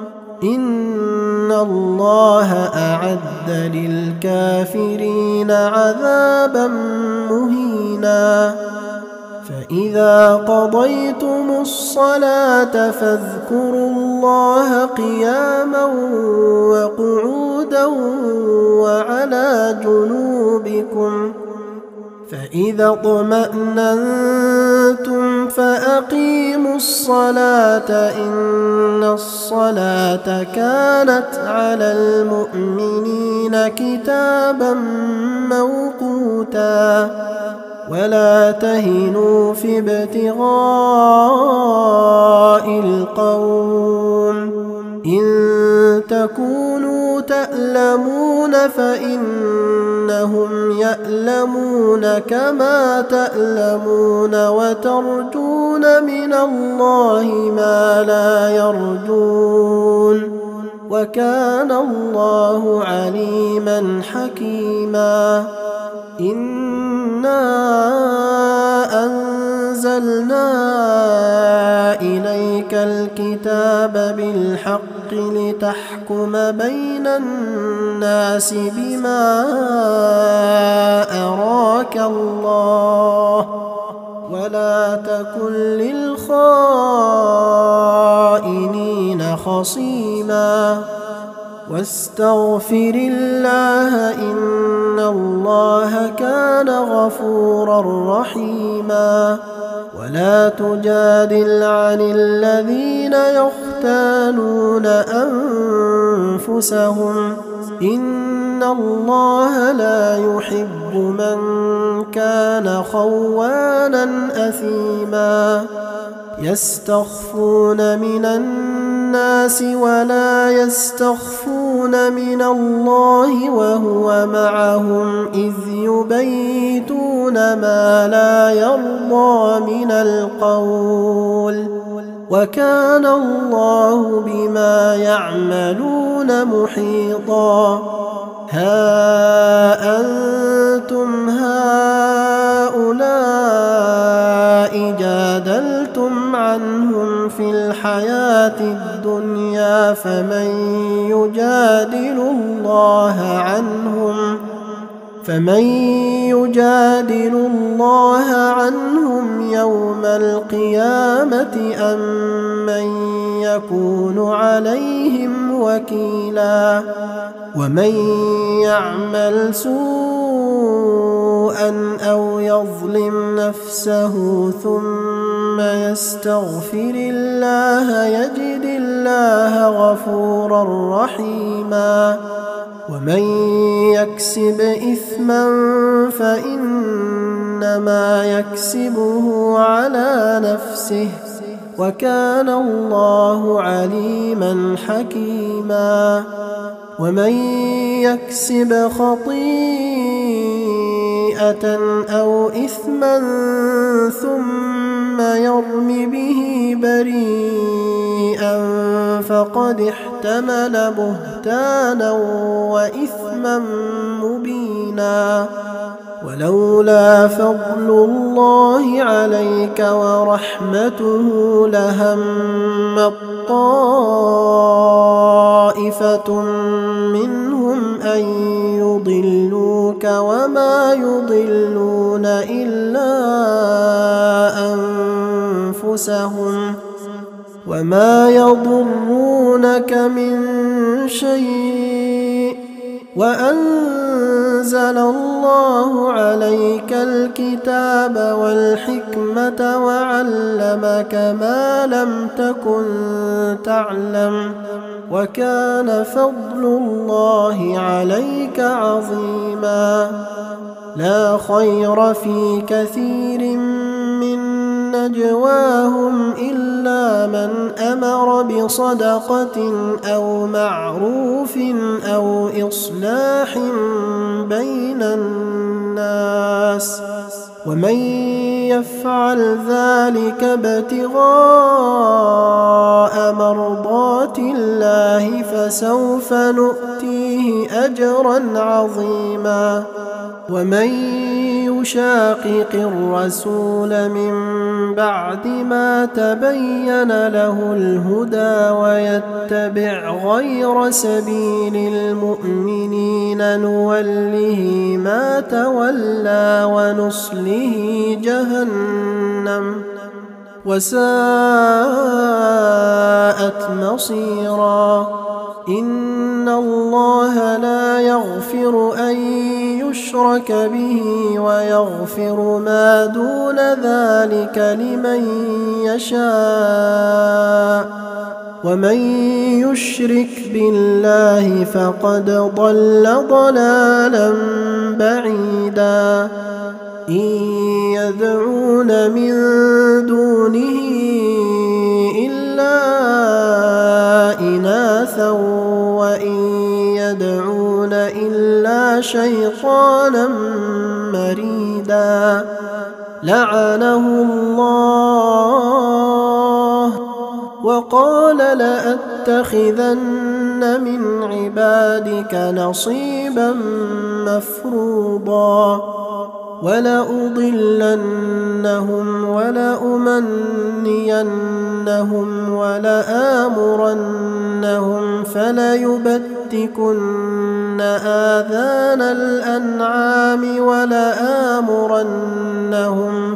إن الله أعد للكافرين عذابا مهينا. فإذا قضيتم الصلاة فاذكروا الله قياما وقعودا وعلى جنوبكم فإذا اطمأننتم فأقيموا الصلاة إن الصلاة كانت على المؤمنين كتابا موقوتا. ولا تهنوا في ابتغاء القوم إن تكونوا تألمون فإنهم يألمون كما تألمون وترجون من الله ما لا يرجون وكان الله عليما حكيما. إنا أنزلنا إليك الكتاب بالحق لتحكم بين الناس بما أراك الله ولا تكن للخائنين خصيما واستغفر الله إن الله كان غفورا رحيما. ولا تجادل عن الذين يختانون أنفسهم إن الله لا يحب من كان خوانا أثيما. يستخفون من الناس ولا يستخفون من الله وهو معهم إذ يبيتون ما لا يرضى من القول وكان الله بما يعملون محيطا. ها أنتم هؤلاء جادلتم عنهم في الحياة الدنيا فمن يجادل الله عنهم فمن يجادل الله عنهم يوم القيامة أم من يكون عليهم وكيلا. ومن يعمل سوءا أو يظلم نفسه ثم يستغفر الله يجد الله غفورا رحيما. ومن يكسب إثما فإنما يكسبه على نفسه وكان الله عليما حكيما. ومن يكسب خطيئة أو إثما ثم يرم به بريئا فقد احتمل بهتانا وإثما مبينا. ولولا فضل الله عليك ورحمته لهم طائفة منهم أن يضلوك وما يضلون إلا أنفسهم وما يضرونك من شيء. وأنزل الله عليك الكتاب والحكمة وعلمك ما لم تكن تعلم وكان فضل الله عليك عظيما. لا خير في كثير من نجواهم إلا من أمر بصدقة أو معروف أو إصلاح بين الناس ومن يفعل ذلك ابتغاء مرضات الله فسوف نؤتيه أجرا عظيما. ومن يشاقق الرسول من بعد ما تبين له الهدى ويتبع غير سبيل المؤمنين نوله ما تولى ونصله جهنم وساءت مصيرا. إن الله لا يغفر أن يشرك به ويغفر ما دون ذلك لمن يشاء ومن يشرك بالله فقد ضل ضلالا بعيدا. إن يدعون من دونه إلا إناثا وإن يدعون إلا شيطانا مريدا. لعنه الله وقال لأتخذن من عبادك نصيبا مفروضا ولأضلنهم ولأمنينهم ولآمرنهم فليبتكن آذان الأنعام ولآمرنهم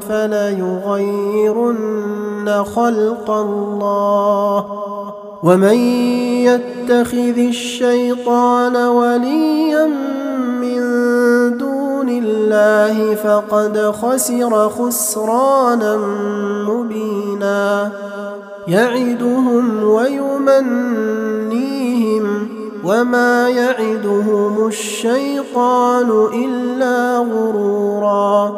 فليغيرن خلق الله. ومن يتخذ الشيطان وليا من دون الله فقد خسر خسرانا مبينا. يعدهم ويمنيهم وما يعدهم الشيطان إلا غرورا.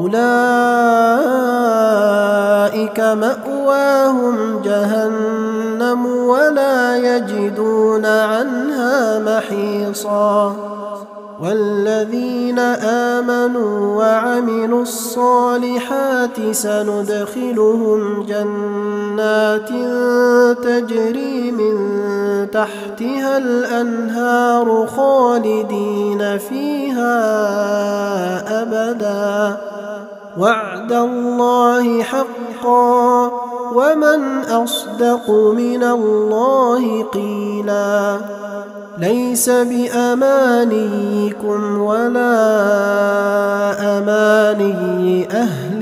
أولئك مأواهم جهنم ولا يجدون عنها محيصا. والذين آمنوا وعملوا الصالحات سندخلهم جنات تجري من تحتها الأنهار خالدين فيها أبدا. وعد الله حقا ومن أصدق من الله قيلا. ليس بأمانيكم ولا أماني أهل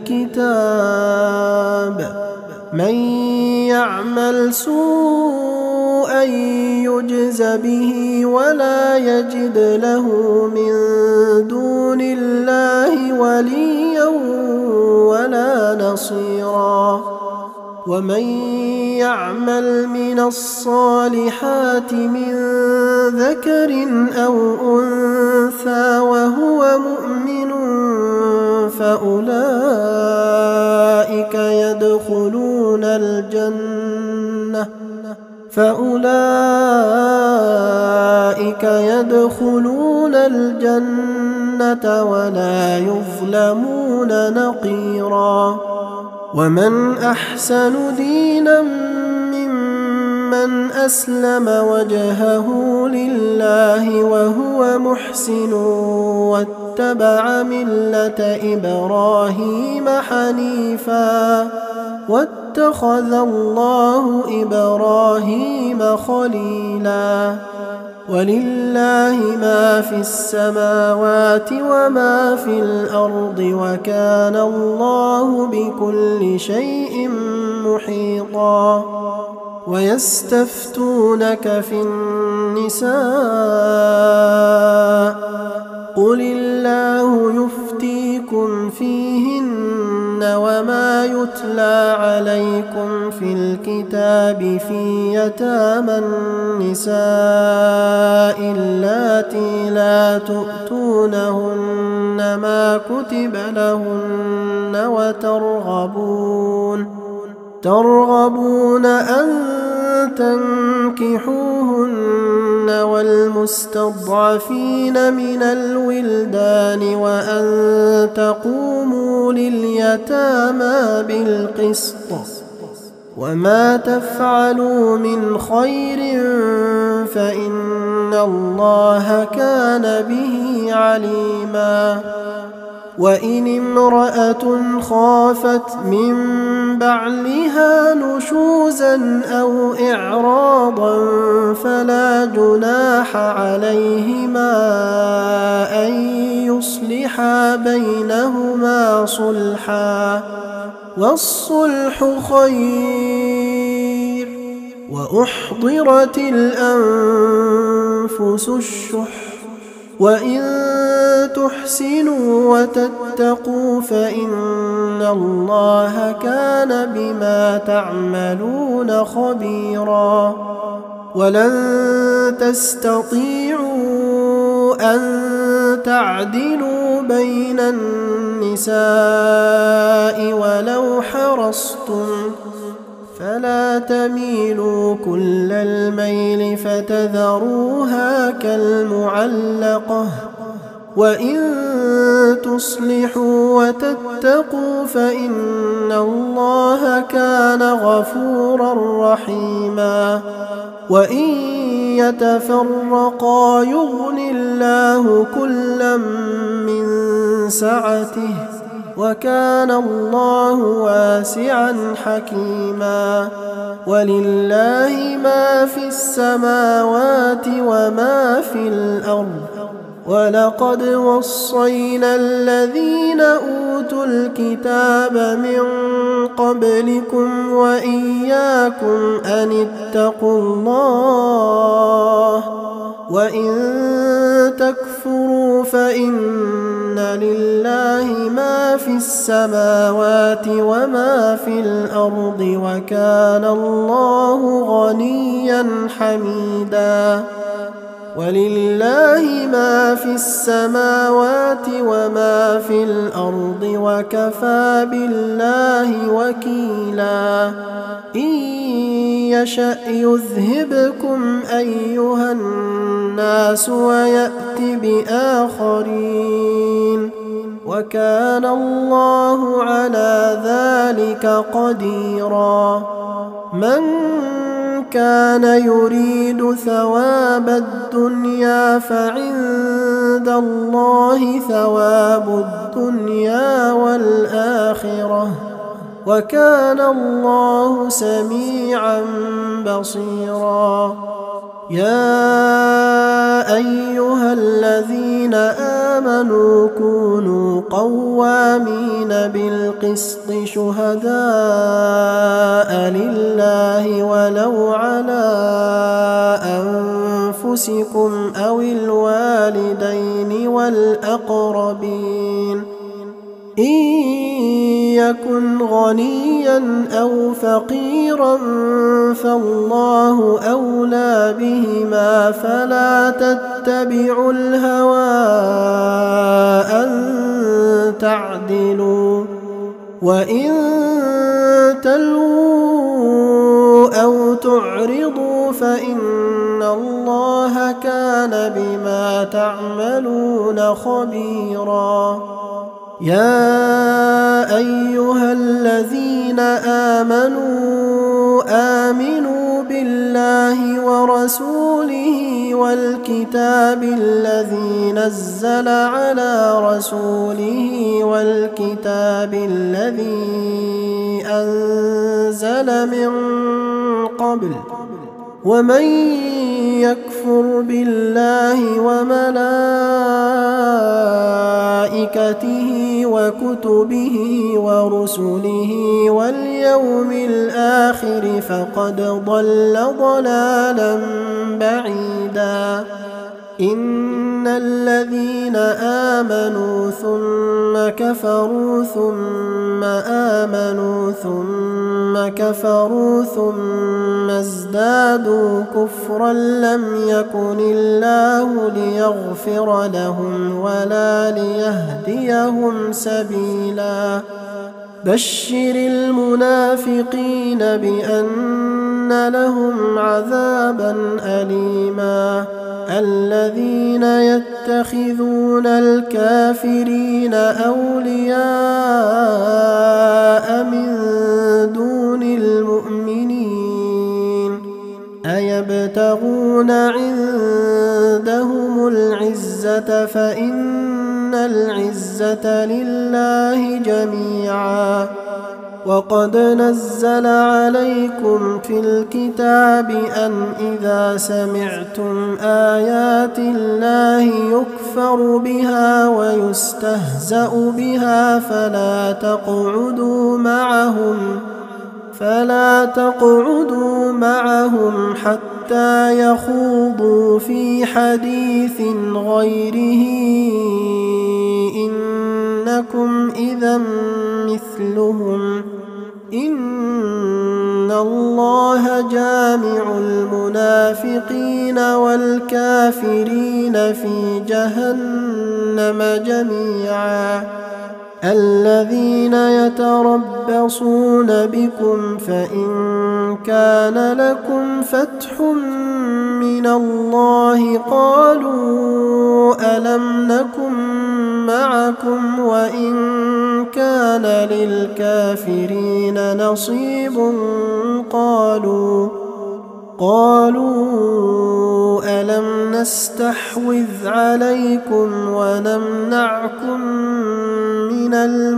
الكتاب. من يعمل سوءا يجز به ولا يجد له من دون الله وليا ولا نصيرا. ومن يعمل من الصالحات من ذكر أو أنثى وهو مؤمن فأولئك يدخلون الجنة فأولئك يدخلون الجنة ولا يظلمون نقيرا. ومن أحسن دينا ممن أسلم وجهه لله وهو محسن واتبع ملة إبراهيم حنيفا واتخذ الله إبراهيم خليلا. ولله ما في السماوات وما في الأرض وكان الله بكل شيء محيطا. ويستفتونك في النساء قل الله يفتيكم فيهن وما يتلى عليكم في الكتاب في يتامى النساء اللاتي لا تؤتونهن ما كتب لهن وترغبون ترغبون أن تنكحوهن والمستضعفين من الولدان وأن تقوموا لليتامى بالقسط وما تفعلوا من خير فإن الله كان به عليما. وإن امرأة خافت من بعلها نشوزا أو إعراضا فلا جناح عليهما أن يصلحا بينهما صلحا والصلح خير. وأحضرت الأنفس الشح وإن تحسنوا وتتقوا فإن الله كان بما تعملون خبيرا. ولن تستطيعوا أن تعدلوا بين النساء ولو حرصتم فلا تميلوا كل الميل فتذروها كالمعلقة. وإن تصلحوا وتتقوا فإن الله كان غفورا رحيما. وإن يتفرقا يغن الله كلا من سعته وكان الله واسعا حكيما. ولله ما في السماوات وما في الأرض ولقد وصينا الذين أوتوا الكتاب من قبلكم وإياكم أن اتقوا الله وإن تكفروا فإن لله ما في السماوات وما في الأرض وكان الله غنيا حميدا. ولله ما في السماوات وما في الأرض وكفى بالله وكيلا. إن يشأ يذهبكم أيها الناس ويأت بآخرين وكان الله على ذلك قديرا. من كان يريد ثواب الدنيا فعند الله ثواب الدنيا والآخرة وكان الله سميعا بصيرا. يا أيها الذين آمنوا كونوا قوامين بالقسط شهداء لله ولو على أنفسكم أو الوالدين والأقربين إن يكن غنيا أو فقيرا فالله أولى بهما فلا تتبعوا الهوى أن تعدلوا وإن تلووا أو تعرضوا فإن الله كان بما تعملون خبيرا. يا أيها الذين آمنوا آمنوا بالله ورسوله والكتاب الذي نزل على رسوله والكتاب الذي أنزل من قبل ومن يكفر بالله وملائكته وكتبه ورسله واليوم الآخر فقد ضل ضلالا بعيدا. إن الذين آمنوا ثم كفروا ثم آمنوا ثم كفروا ثم ازدادوا كفرا لم يكن الله ليغفر لهم ولا ليهديهم سبيلا. بشر المنافقين بأن لهم عذابا أليما. الذين يتخذون الكافرين أولياء من دون المؤمنين أيبتغون عندهم العزة فإن العزة لله جميعا. وقد نزل عليكم في الكتاب أن إذا سمعتم آيات الله يكفر بها ويستهزأ بها فلا تقعدوا معهم فلا تقعدوا معهم حتى يخوضوا في حديث غيره إنكم إذا مثلهم إن الله جامع المنافقين والكافرين في جهنم جميعا. الذين يتربصون بكم فإن كان لكم فتح من الله قالوا ألم نكن معكم وإن كان للكافرين نصيب قالوا قالوا ألم نستحوذ عليكم ونمنعكم من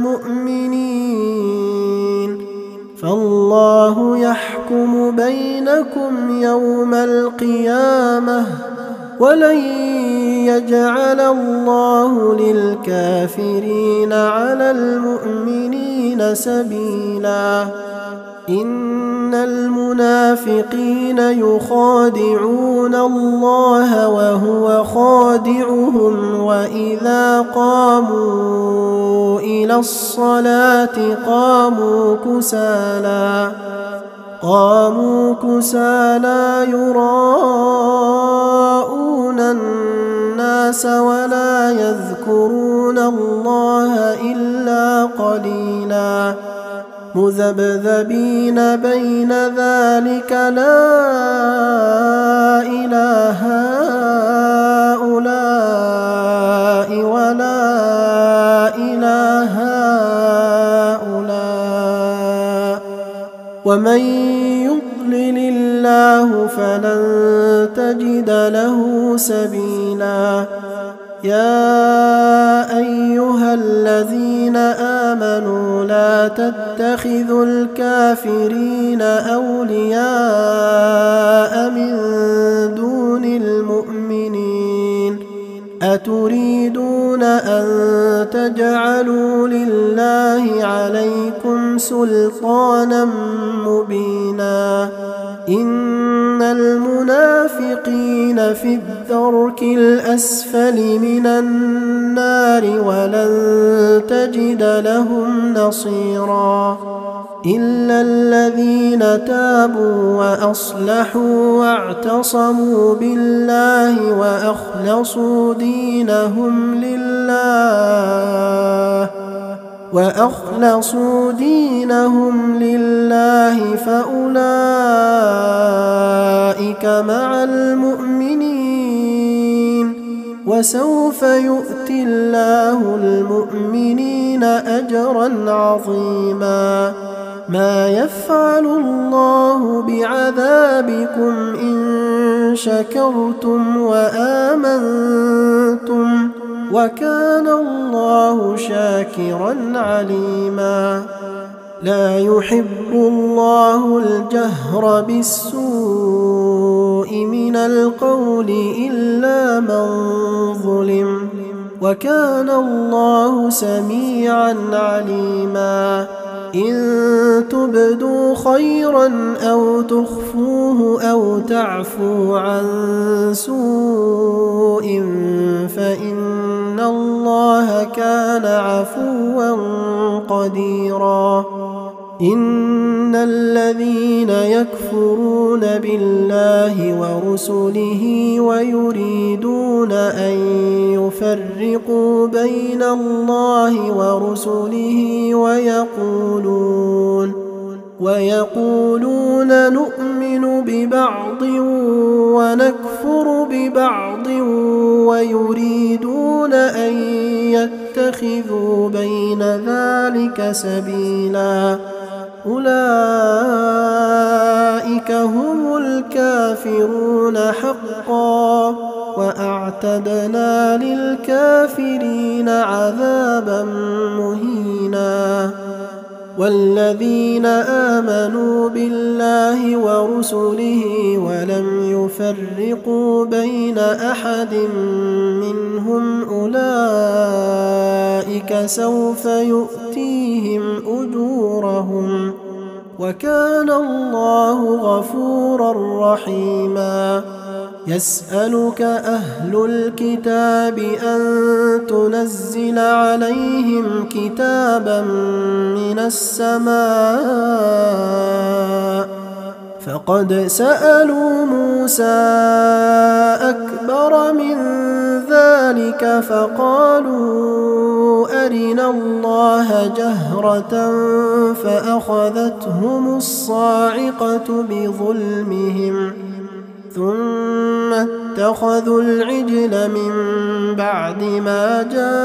المؤمنين فالله يحكم بينكم يوم القيامة ولن يجعل الله للكافرين على المؤمنين سبيلا. إن المنافقين يخادعون الله وهو خادعهم وإذا قاموا إلى الصلاة قاموا كسالى قاموا كسالى يراءون الناس ولا يذكرون الله إلا قليلا. مذبذبين بين ذلك لا إله هؤلاء ولا إله هؤلاء ومن يضلل الله فلن تجد له سبيلا. يا أيها الذين آمنوا لا تتخذوا الكافرين أولياء من دون المؤمنين أتريدون أن تجعلوا لله عليكم سلطانا مبينا. إن المنافقين المنافقين في الدرك الأسفل من النار ولن تجد لهم نصيرا إلا الذين تابوا وأصلحوا واعتصموا بالله وأخلصوا دينهم لله وأخلصوا دينهم لله فأولئك مع المؤمنين وسوف يؤتي الله المؤمنين أجرا عظيما ما يفعل الله بعذابكم إن شكرتم وآمنتم وكان الله شاكرا عليما لا يحب الله الجهر بالسوء من القول إلا من ظلم وكان الله سميعا عليما إن تبدوا خيرا أو تخفوه أو تعفو عن سوء فإن الله كان عفوا قديرا إن الذين يكفرون بالله ورسله ويريدون أن يفرقوا بين الله ورسله ويقولون ويقولون نؤمن ببعض ونكفر ببعض ويريدون أن يتخذوا بين ذلك سبيلا أولئك هم الكافرون حقا وأعتدنا للكافرين عذابا مهينا والذين آمنوا بالله ورسله ولم يفرقوا بين أحد منهم أولئك سوف يؤتيهم أجورهم وكان الله غفورا رحيما يسألك أهل الكتاب أن تنزل عليهم كتابا من السماء فقد سألوا موسى أكبر من ذلك فقالوا أرنا الله جهرة فأخذتهم الصاعقة بظلمهم ثم اتخذوا العجل من بعد ما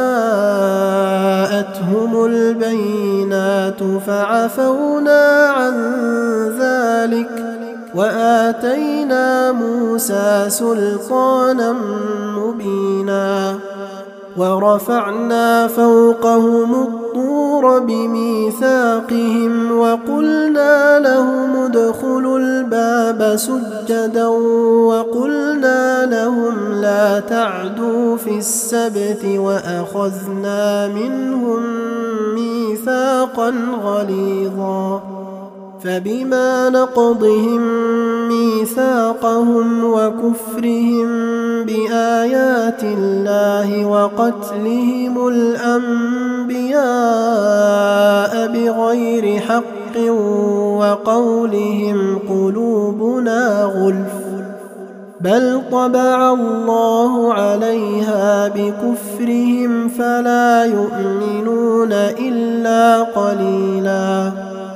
جاءتهم البينات فعفونا عن ذلك وآتينا موسى سلطانا مبينا ورفعنا فوقهم الطور بميثاقهم وقلنا لهم ادخلوا الباب سجدا وقلنا لهم لا تعدوا في السبت وأخذنا منهم ميثاقا غليظا فبما نقضهم ميثاقهم وكفرهم بآيات الله وقتلهم الأنبياء بغير حق وقولهم قلوبنا غلف بل طبع الله عليها بكفرهم فلا يؤمنون إلا قليلا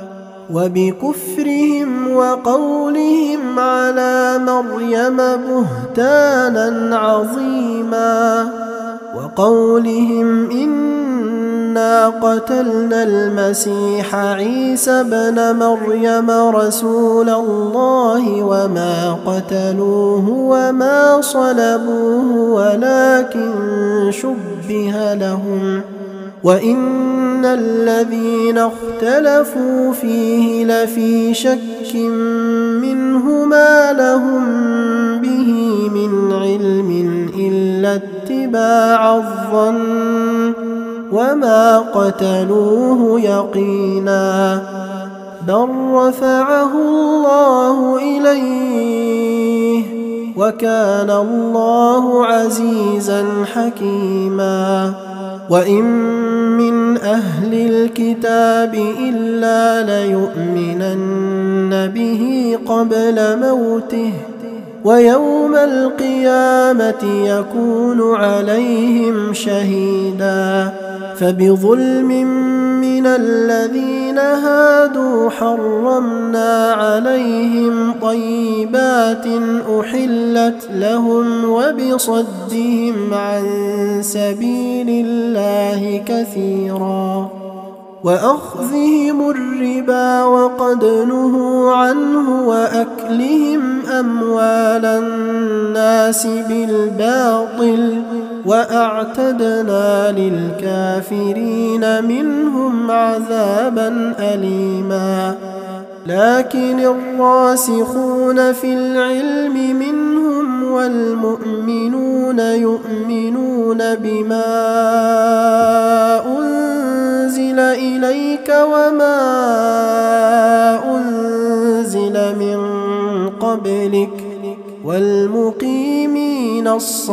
وبكفرهم وقولهم على مريم بهتانا عظيما وقولهم إنا قتلنا المسيح عيسى ابن مريم رسول الله وما قتلوه وما صلبوه ولكن شبه لهم وإن الذين اختلفوا فيه لفي شك منه ما لهم به من علم إلا اتباع الظن وما قتلوه يقينا بل رفعه الله إليه وكان الله عزيزا حكيما. وإن من أهل الكتاب إلا ليؤمنن به قبل موته ويوم القيامة يكون عليهم شهيدا. فبظلم من الذين هادوا حرمنا عليهم طيبات أحلت لهم وبصدهم عن سبيل الله كثيرا وأخذهم الربا وقد نهوا عنه وأكلهم أموال الناس بالباطل وأعتدنا للكافرين منهم عذابا أليما. لكن الراسخون في العلم منهم والمؤمنون يؤمنون بما أنزل إليك وما أنزل من قبلك والمقيمين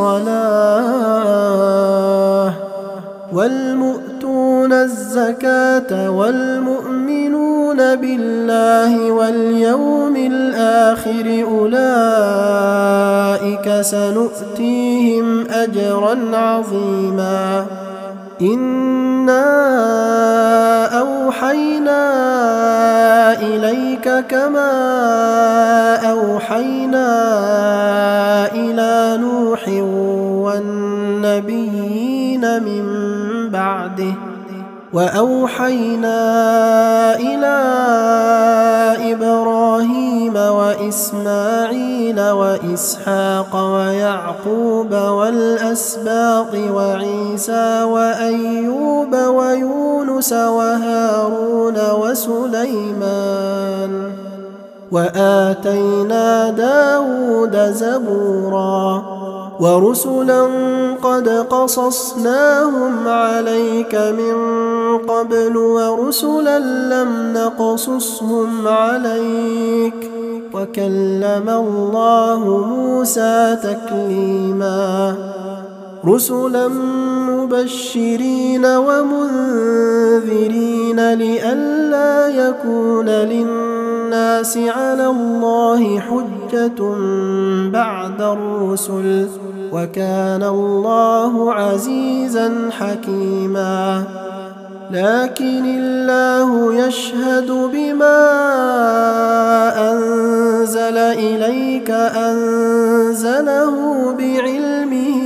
الصلاة والمؤتون الزكاة والمؤمنون بالله واليوم الآخر أولئك سنؤتيهم أجرا عظيما. إنا أوحينا إليك كما أوحينا إلى نوح والنبيين من بعده وأوحينا إلى إبراهيم وإسماعيل وإسحاق ويعقوب والأسباط وعيسى وأيوب ويونس وهارون وسليمان وآتينا داود زبورا ورسلا قد قصصناهم عليك من قبل ورسلا لم نقصصهم عليك وكلم الله موسى تكليما. رسلا مبشرين ومنذرين لئلا يكون للناس على الله حجة بعد الرسل وكان الله عزيزا حكيما. لكن الله يشهد بما أنزل إليك أنزله بعلمه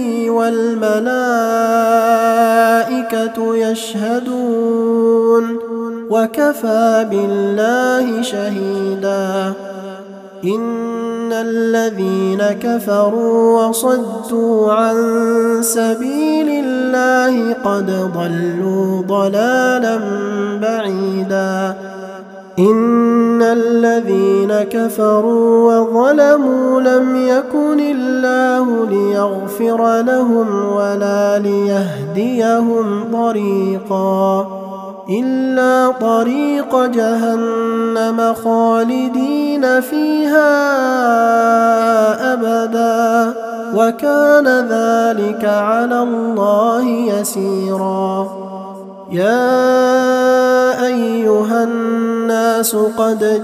والملائكة يشهدون وكفى بالله شهيدا. إن الذين كفروا وصدوا عن سبيل الله قد ضلوا ضلالا بعيدا. إن الذين كفروا وظلموا لم يكن الله ليغفر لهم ولا ليهديهم طريقا إلا طريق جهنم خالدين فيها أبدا وكان ذلك على الله يسيرا. يا أيها الناس قد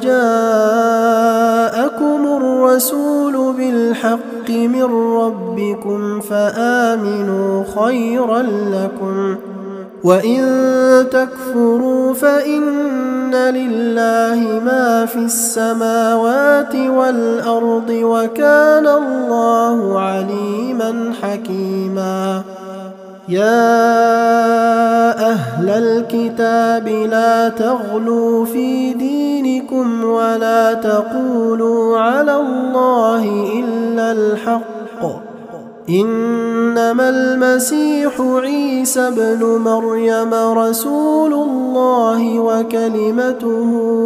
جاءكم الرسول بالحق من ربكم فآمنوا خيرا لكم وإن تكفروا فإن لله ما في السماوات والأرض وكان الله عليما حكيما. يا أهل الكتاب لا تغلوا في دينكم ولا تقولوا على الله إلا الحق إنما المسيح عيسى ابن مريم رسول الله وكلمته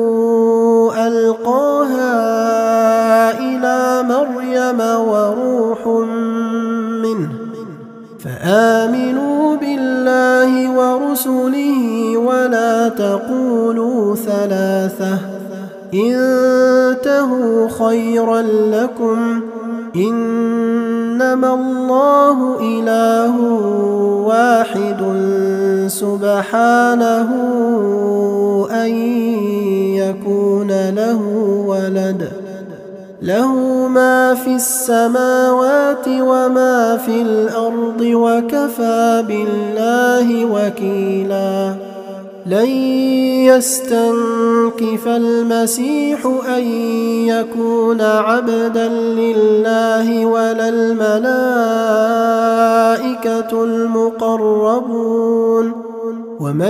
ألقاها إلى مريم وروح منه فآمنوا بالله ورسله ولا تقولوا ثلاثة انتهوا خيرا لكم إنما الله إله واحد سبحانه أن يكون له ولد له ما في السماوات وما في الأرض وكفى بالله وكيلا لن يستنكف المسيح أن يكون عبدا لله ولا الملائكة المقربون ومن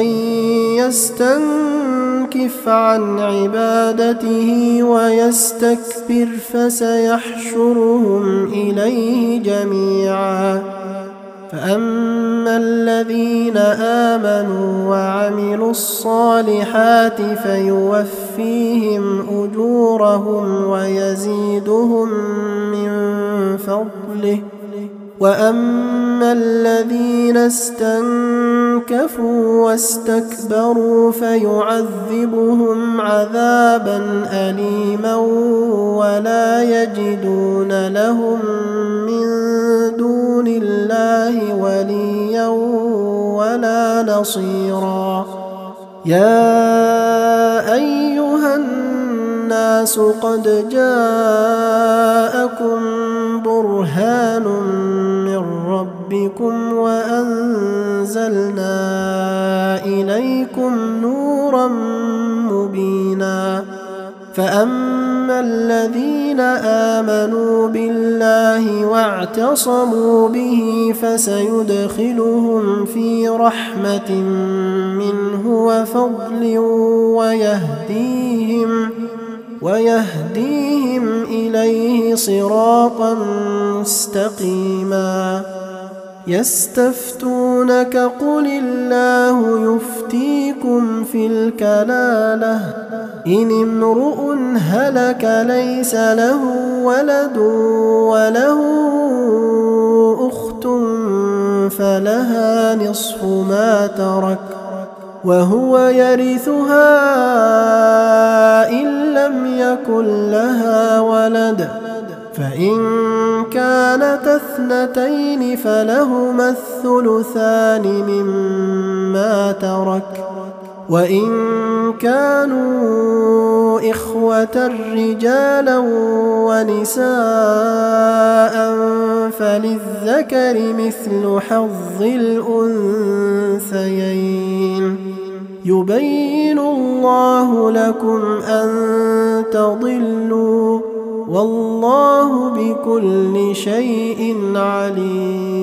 يستنكف عن عبادته ويستكبر فسيحشرهم إليه جميعا فأما الذين آمنوا وعملوا الصالحات فيوفيهم أجورهم ويزيدهم من فضله وأما الذين استنكفوا واستكبروا فيعذبهم عذابا أليما ولا يجدون لهم من دون الله وليا ولا نصيرا يا أيها الناس قد جاءكم برهان من ربكم وأنزلنا إليكم نورا مبينا فأما الذين آمنوا بالله واعتصموا به فسيدخلهم في رحمة منه وفضل ويهديهم ويهديهم إليه صراطا مستقيما يستفتونك قل الله يفتيكم في الكلالة إن امرؤ هلك ليس له ولد وله أخت فلها نصف ما ترك وهو يرثها إن لم يكن لها ولد فإن كانت اثنتين فلهما الثلثان مما ترك وإن كانوا إخوة رجالا ونساء فللذكر مثل حظ الأنثيين يبين الله لكم أن تضلوا والله بكل شيء عليم.